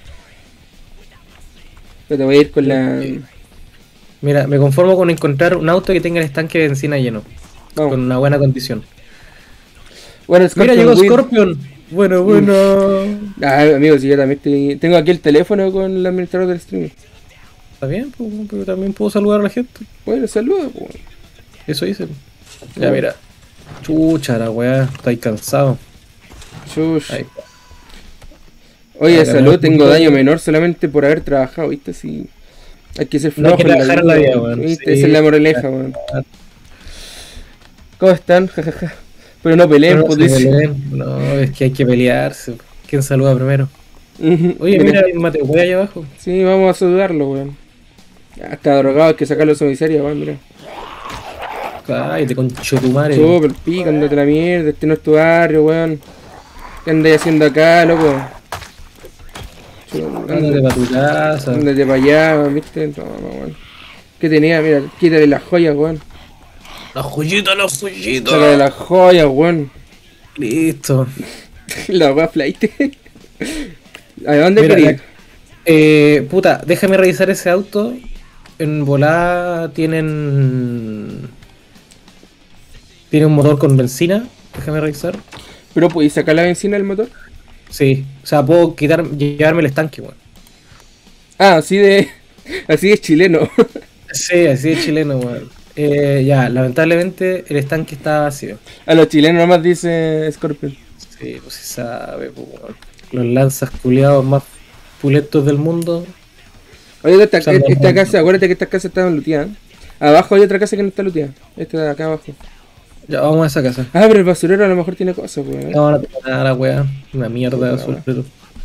S1: Pero te voy a ir con la.
S2: Mira, me conformo con encontrar un auto que tenga el estanque de benzina lleno.
S1: Vamos.
S2: Con una buena condición.
S1: Bueno,
S2: Mira,
S1: Scorpion
S2: llegó
S1: Wheel.
S2: Scorpion. Bueno.
S1: Ah, amigo, si yo también tengo aquí el teléfono con el administrador del stream.
S2: Está bien, pues, pero también puedo saludar a la gente.
S1: Bueno, saludos, pues.
S2: Eso hice. Ya, mira. Chucha, la weá, estáis cansado.
S1: Chush.
S2: Ahí.
S1: Oye,
S2: Ah,
S1: salud,
S2: ganó.
S1: tengo daño menor solamente por haber trabajado, ¿viste? Sí. Hay que ser
S2: No hay
S1: flojo
S2: que trabajar en la vida, weón.
S1: ¿viste?
S2: Sí.
S1: Esa es la moraleja, weón. ¿Cómo están? Jajaja. Pero no peleen,
S2: No,
S1: pues
S2: se
S1: dice.
S2: peleen. No, es que hay que pelearse. ¿Quién saluda primero? Oye, mira, hay un mate, voy allá abajo.
S1: Sí, vamos a saludarlo, weón. Ya está drogado, hay que sacarlo de su miseria, weón, mira.
S2: Cállate, concho tu madre.
S1: Súper pica, andate a la mierda, este no es tu barrio, weón. ¿Qué andáis haciendo acá, loco?
S2: Ándate para tu casa.
S1: Ándate para allá, weón, ¿viste? No, weón. ¿Qué tenía? Mira, quítale las joyas, weón.
S2: La joyita, la joyita.
S1: Sácale las joyas, weón.
S2: Listo.
S1: La weá flight. ¿A dónde
S2: Mira,
S1: quería?
S2: puta, déjame revisar ese auto. En volada tienen un motor con benzina. Déjame revisar.
S1: ¿Pero podéis sacar la benzina del motor?
S2: Sí, o sea, puedo llevarme el estanque, weón.
S1: Ah, así es chileno.
S2: Sí, así de chileno, weón. Ya, lamentablemente el estanque está vacío.
S1: A los chilenos nomás dice Scorpion.
S2: Sí, pues se sabe, pues, weón. Los lanzas culiados más pulentos del mundo.
S1: Oye,
S2: O sea,
S1: esta casa, acuérdate que estas casas estaban looteadas. Abajo hay otra casa que no está looteada. Esta de acá abajo.
S2: Ya, vamos a esa casa.
S1: Ah, pero el basurero a lo mejor tiene cosas, weón.
S2: No, no tengo nada, la weá. Una mierda de
S1: Puta,
S2: basurero.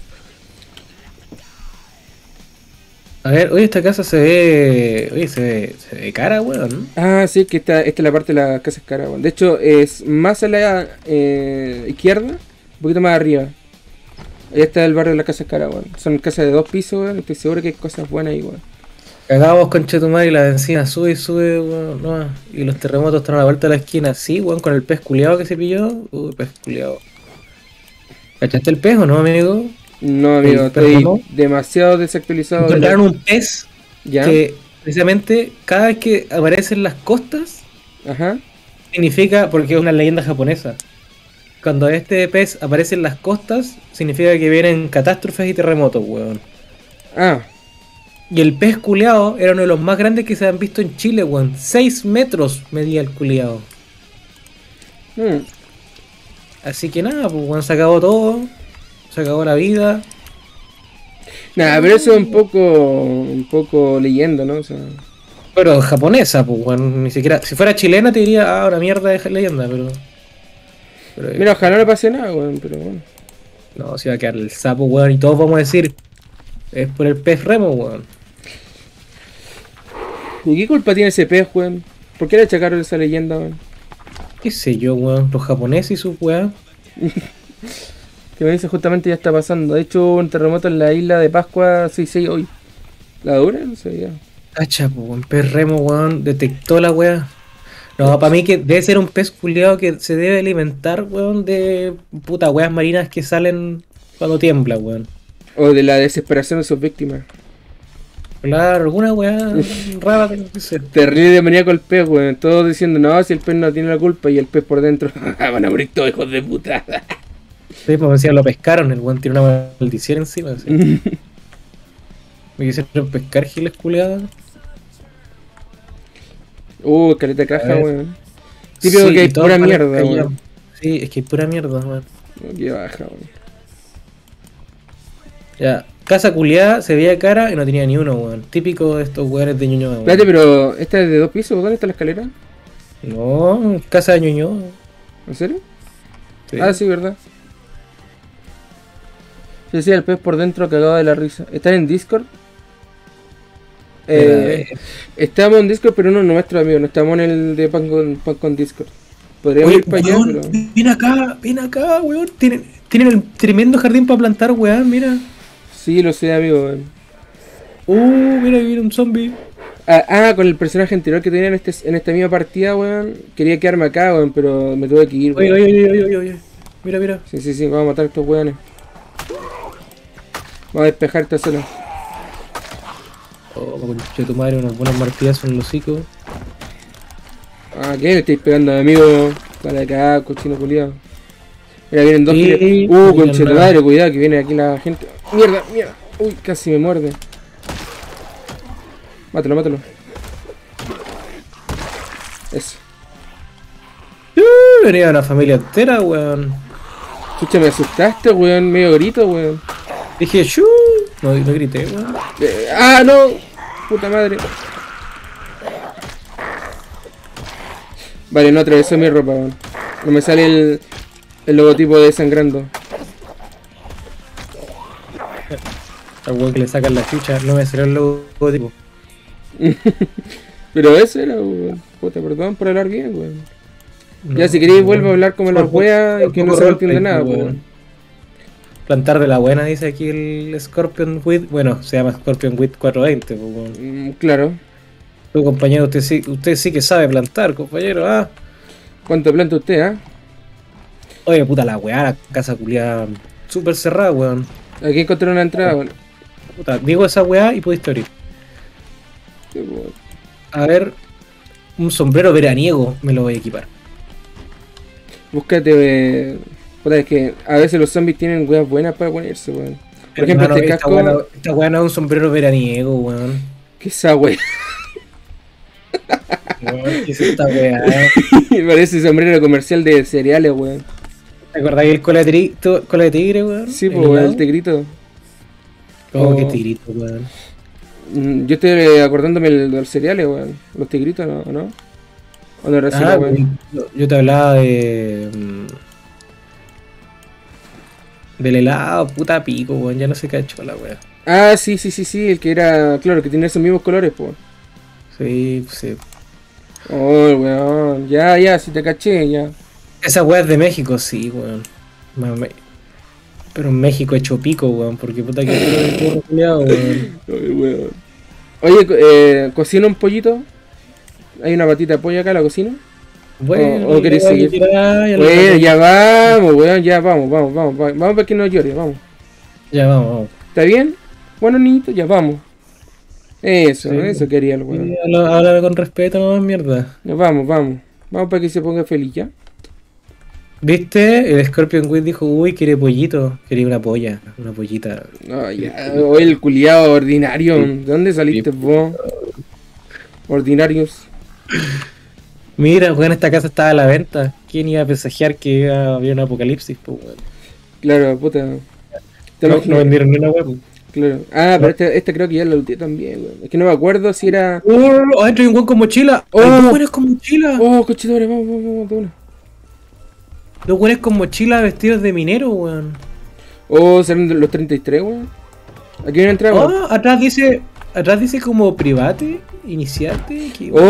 S2: A ver, oye, esta casa se ve. Oye, se ve cara, weón.
S1: Ah, sí, que esta es la parte de la casa cara, weón. De hecho, es más a la izquierda, un poquito más arriba. Ahí está el barrio de la casa cara, weón. Son casas de 2 pisos, weón. Estoy seguro que hay cosas buenas ahí, weón.
S2: Cagamos con Chetumar y la benzina sube y sube, weón. No, y los terremotos están a la vuelta de la esquina, sí, weón, con el pez culiado que se pilló. Uy, pez culiado. ¿Cachaste el pez o no, amigo?
S1: No, amigo,
S2: ¿El
S1: estoy
S2: perro no?
S1: demasiado desactualizado.
S2: Encontraron un pez
S1: ¿Ya?
S2: que precisamente cada vez que aparece en las costas
S1: Ajá.
S2: significa, porque es una leyenda japonesa, cuando este pez aparece en las costas significa que vienen catástrofes y terremotos, weón.
S1: Ah,
S2: Y el pez culeado era uno de los más grandes que se han visto en Chile, weón. 6 metros medía el culeado.
S1: mm.
S2: Así que nada, pues weón, se acabó todo. Se acabó la vida.
S1: Nada, pero eso es un poco leyendo, ¿no? O sea,
S2: Pero japonesa, pues weón. Ni siquiera. Si fuera chilena te diría, ah, una mierda de leyenda, pero
S1: mira, ojalá no pase nada, weón, pero bueno.
S2: no, se va a quedar el sapo, weón. Y todos vamos a decir, es por el pez remo, weón.
S1: ¿Y qué culpa tiene ese pez, weón? ¿Por qué le achacaron esa leyenda, weón?
S2: ¿Qué sé yo, weón? Los japoneses y sus weón.
S1: Que me dice justamente ya está pasando. De hecho, hubo un terremoto en la isla de Pascua 6-6 hoy. ¿La dura? No sé, ya.
S2: Cacha, pues weón. Pez remo, weón. Detectó la weá. No, para mí que debe ser un pez culiado que se debe alimentar, weón, de puta weas marinas que salen cuando tiembla, weón.
S1: O de la desesperación de sus víctimas.
S2: Claro, alguna wea rara tiene que ser.
S1: Terrible de maníaco el pez, weón. Todos diciendo, no, si el pez no tiene la culpa. Y el pez por dentro, van a morir todos, hijos de puta.
S2: Sí, pues decía, lo pescaron, el weón tiene una maldición encima. Así. Me quisieron pescar giles culiados.
S1: Caleta de caja,
S2: A ver.
S1: weón. Típico
S2: Sí,
S1: que hay
S2: y todos
S1: pura
S2: van a
S1: mierda,
S2: callar.
S1: weón.
S2: Sí, es que hay pura mierda, weón.
S1: Qué baja, weón.
S2: Ya, casa culiada, se veía cara y no tenía ni uno, weón. Típico de estos weones de Ñuñoa, weón.
S1: Espérate, pero ¿esta es de 2 pisos? ¿Dónde está la escalera?
S2: No, casa de Ñuñoa.
S1: ¿En serio?
S2: Sí.
S1: Ah, sí, verdad. Sí, el pez por dentro cagado de la risa. ¿Están en Discord? Estamos en Discord, pero no nuestro amigo. No estamos en el de Pan con Discord. Podríamos
S2: Oye,
S1: ir para allá,
S2: weón,
S1: pero...
S2: ven acá, weón. Tienen el tremendo jardín para plantar, weón, mira.
S1: Sí, lo sé, amigo. Weón.
S2: Mira, ahí viene un zombie.
S1: Con el personaje anterior que tenía en esta misma partida, weón. Quería quedarme acá, weón, pero me tuve que ir, weón.
S2: Oye. Mira.
S1: Sí, vamos a matar a estos weones. Vamos a despejar esta zona.
S2: Oh, conche tu madre, unos buenos martillazos en los hocicos.
S1: ¿Qué le estáis pegando, amigo? Para acá, cochino culiado. Mira, vienen dos.
S2: Sí,
S1: Conche tu madre, cuidado que viene aquí la gente. Mierda. Uy, casi me muerde. Mátalo. Eso.
S2: Venía una familia entera, weón.
S1: Chucha, me asustaste, weón. Medio grito, weón.
S2: Dije, ¡shuu! No grité, weón.
S1: No. Puta madre. Vale, no atravesó mi ropa, weón. No me sale el logotipo de sangrando.
S2: Al weón que le sacan la chucha, no me salió el logotipo.
S1: Pero eso era, weón. Puta, perdón por hablar bien, weón. Ya, si queréis, vuelvo a hablar como las weas y que no se entiende nada, weón.
S2: Plantar de la buena, dice aquí el Scorpion Wit. Bueno, se llama Scorpion Wit 420, pues, weón.
S1: Claro.
S2: Tu compañero, usted sí que sabe plantar, compañero, ah.
S1: ¿Cuánto planta usted,
S2: Oye, puta la weá, la casa culiada súper cerrada, weón.
S1: Aquí encontré una entrada, weón.
S2: Puta, digo esa weá y pudiste abrir.
S1: Sí, weón.
S2: A ver, un sombrero veraniego me lo voy a equipar.
S1: Búscate, puta, es que a veces los zombies tienen weas buenas para ponerse, weón. Por ejemplo,
S2: Hermano,
S1: este casco...
S2: esta weá no es un sombrero veraniego, weón.
S1: ¿Qué es esa wea?
S2: ¿Qué es esta weá?
S1: Parece sombrero comercial de cereales, weón.
S2: ¿Te acordás del cola de tigre, weón?
S1: Sí, pues, weón, el tigrito.
S2: ¿Cómo que tigrito, weón?
S1: Yo estoy acordándome de los cereales, weón. Los tigritos, ¿no? ¿O no era así, weón?
S2: Yo te hablaba de... del helado, puta pico, weón. Ya no sé qué ha hecho la weá.
S1: Sí, el que era, claro, que tenía esos mismos colores, pues.
S2: Sí.
S1: Oh, weón, ya, si te caché, ya.
S2: Esa weá es de México, sí, weón. Pero en México hecho pico, weón, porque puta que weón.
S1: Ay, weón. Oye, ¿cocina un pollito? ¿Hay una patita de pollo acá, la cocina?
S2: Bueno,
S1: ¿O querés seguir? Bueno, ya vamos, weón, ya vamos para que no llore, vamos.
S2: Ya vamos.
S1: ¿Está bien? Bueno, niñito, ya vamos. Eso quería el weón.
S2: Sí, háblame con respeto, no más mierda.
S1: Ya, vamos para que se ponga feliz, ¿ya?
S2: ¿Viste? El Scorpion Wit dijo, uy, quiere pollito. Quería una pollita.
S1: No, ya, oye, el culiado ordinario. ¿De dónde saliste vos? Ordinarios.
S2: Mira, weón, esta casa estaba a la venta. ¿Quién iba a presagiar que iba a haber un apocalipsis, pues, weón?
S1: Claro, puta.
S2: No vendieron ni una weón.
S1: Claro. Pero este creo que ya lo luteé también, weón. Es que no me acuerdo si era...
S2: Adentro hay un weón con mochila.
S1: Oh,
S2: dos weones con mochila.
S1: Cochidores, vamos, de una.
S2: Dos weones con mochila vestidos de minero, weón.
S1: Salen los 33, weón. Aquí hay una entrada.
S2: Atrás dice como private, iniciarte.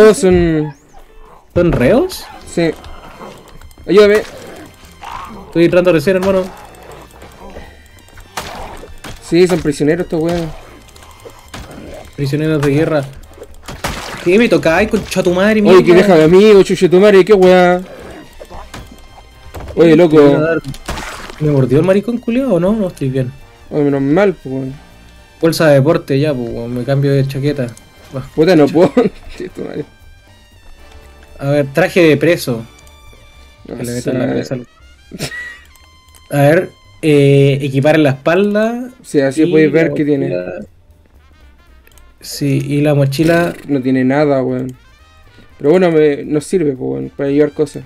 S2: ¿Son reos?
S1: Sí. Ayúdame.
S2: Estoy entrando recién, hermano.
S1: Sí, son prisioneros estos weones.
S2: Prisioneros de guerra. ¿Qué me tocáis, concha tu madre,
S1: Oye, que
S2: mierda?
S1: deja de amigo, chuche tu madre, qué weá. Oye,
S2: Te voy a
S1: loco.
S2: dar- ¿Me mordió el maricón culiao o no? No estoy bien.
S1: Oye, menos mal, pues, weón.
S2: Bolsa de deporte ya, pues, weón, me cambio de chaqueta. Va.
S1: Puta, no puedo. Chuche tu madre.
S2: A ver, traje de preso.
S1: No
S2: Que le
S1: sé.
S2: metan la cabeza. A ver, equipar en la espalda.
S1: Sí, así
S2: y
S1: podéis
S2: la
S1: ver qué tiene.
S2: mochila- Sí, y la mochila.
S1: No tiene nada, weón. Pero bueno, nos sirve, pues, weón, para llevar cosas.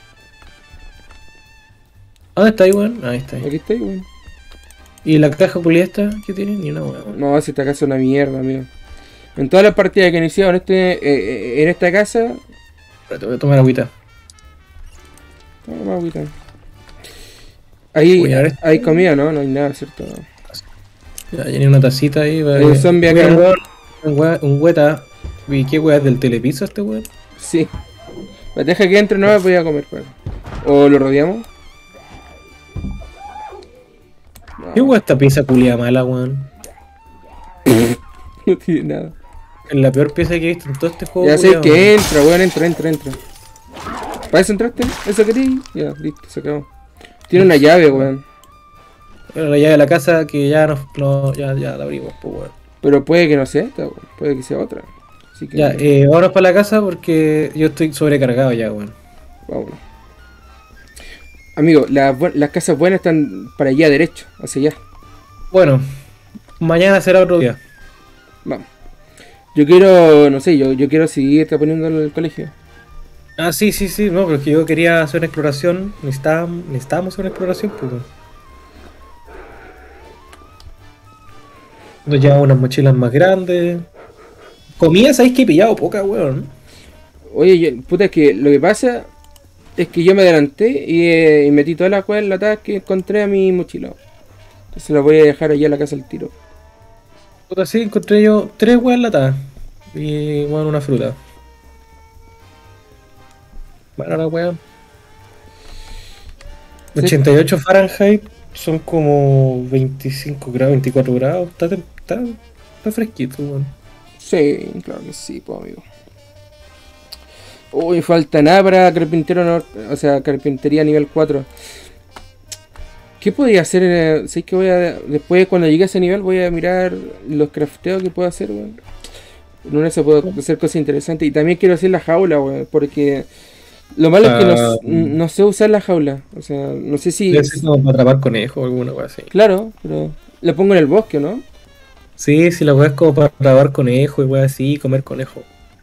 S2: ¿Dónde está ahí, weón? Ahí está.
S1: Aquí estoy, weón.
S2: ¿Y la caja culia esta? ¿Qué tiene? Ni una weón.
S1: No, si esta casa es una mierda, amigo. En todas las partidas que he iniciado en esta casa.
S2: Espérate, voy a tomar agüita.
S1: Toma agüita. Ahí
S2: Voy a ver esto.
S1: hay comida, ¿no? No hay nada, ¿cierto?
S2: Ya llené una tacita ahí.
S1: Hay un zombie acá.
S2: Un hueta. ¿Y qué weá es del telepiso este weón?
S1: Sí. Deja que entre, no me voy a comer, weón. ¿O lo rodeamos?
S2: ¿Qué weá esta pieza culia mala, weón?
S1: No tiene nada.
S2: Es la peor pieza que he visto en todo este juego.
S1: Ya sé
S2: culiao,
S1: que
S2: weón.
S1: entra, weón, entra. ¿Para eso entraste? ¿Eso querías? Ya, listo, se acabó. Tiene una llave, weón.
S2: Era la llave de la casa que ya ya la abrimos, pues weón.
S1: Pero puede que no sea esta, weón. Puede que sea otra. Así que,
S2: Ya, vámonos para la casa porque yo estoy sobrecargado ya, weón.
S1: vámonos. Amigo, las casas buenas están para allá, derecho, hacia allá.
S2: Bueno, mañana será otro día.
S1: Vamos. Yo quiero, no sé, yo quiero seguir poniendo en el colegio.
S2: Ah, sí, no, pero es que yo quería hacer una exploración. Necesitábamos hacer una exploración, pues. Weón. Nos llevamos unas mochilas más grandes. Comida, ¿sabéis que he pillado poca, weón?
S1: Oye, puta, es que lo que pasa es que yo me adelanté y metí todas las cosas enlatadas que encontré a mi mochila. Entonces las voy a dejar allá en la casa al tiro.
S2: Puta, sí, encontré yo 3 weas latadas. Y, bueno, una fruta. Bueno, la wea.
S1: Sí.
S2: 88 Fahrenheit son como 25 grados, 24 grados. Está fresquito, weón.
S1: Sí, claro que sí, pues amigo. Uy, falta nada para carpintero, o sea, carpintería nivel 4. ¿Qué podría hacer? Sé que después cuando llegue a ese nivel voy a mirar los crafteos que puedo hacer, weón. En una se puedo hacer cosas interesantes. Y también quiero hacer la jaula, weón, porque lo malo es que no sé usar la jaula. O sea, no sé si...
S2: Debe ser como para atrapar conejo o alguna wea así.
S1: Claro, pero la pongo en el bosque, ¿no?
S2: Sí, la wea es como para atrapar conejo y wea así, y comer conejo.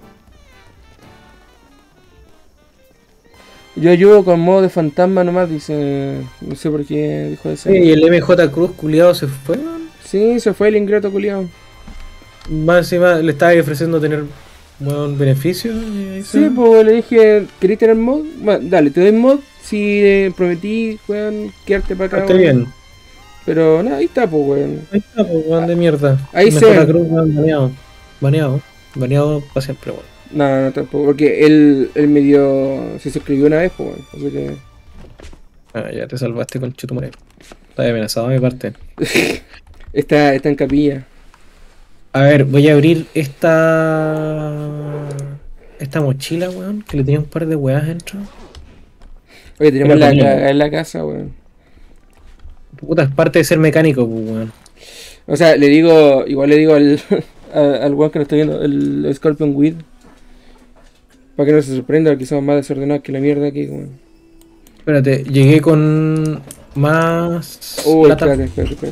S1: Yo ayudo con modo de fantasma nomás, dice... No sé por qué dijo eso.
S2: Sí, y el MJ Cruz culiado se fue, weón.
S1: Sí, se fue el ingrato culiao.
S2: Más encima le estaba ofreciendo tener buen beneficio. Y ahí
S1: Sí, pues le dije, ¿querés tener mod? Bueno, dale, te doy mod si prometí, weón, quedarte para acá.
S2: está
S1: weón.
S2: bien.
S1: Pero nada, ahí está, pues, weón.
S2: Ahí está, pues, weón de mierda.
S1: Ahí
S2: MJ
S1: se ve.
S2: Cruz, weón, baneado para siempre, weón.
S1: No, tampoco, porque él se suscribió una vez, pues, weón. Así que...
S2: Ah, ya te salvaste con Chutumare. Estaba amenazado de mi parte.
S1: está en capilla.
S2: A ver, voy a abrir esta mochila, weón, que le tenía un par de weas dentro.
S1: Oye, tenemos
S2: Era
S1: la
S2: comida.
S1: cagada en la casa, weón.
S2: Puta, es parte de ser mecánico, pues, weón.
S1: O sea, igual le digo al weón que nos está viendo, el Scorpion Weed. Para que no se sorprenda que somos más desordenados que la mierda aquí, weón.
S2: Espérate, llegué con más
S1: Uy,
S2: lata.
S1: espérate.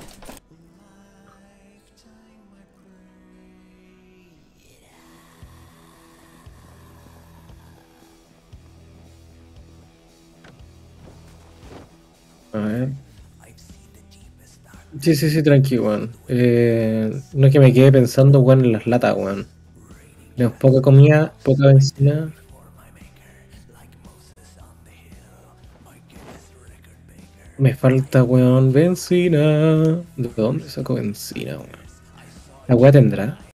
S2: A ver. Sí, tranquilo, weón. No es que me quede pensando, weón, en las latas, weón. Tenemos poca comida, poca benzina. Me falta, weón, benzina. ¿De dónde saco benzina, weón? ¿La weá tendrá?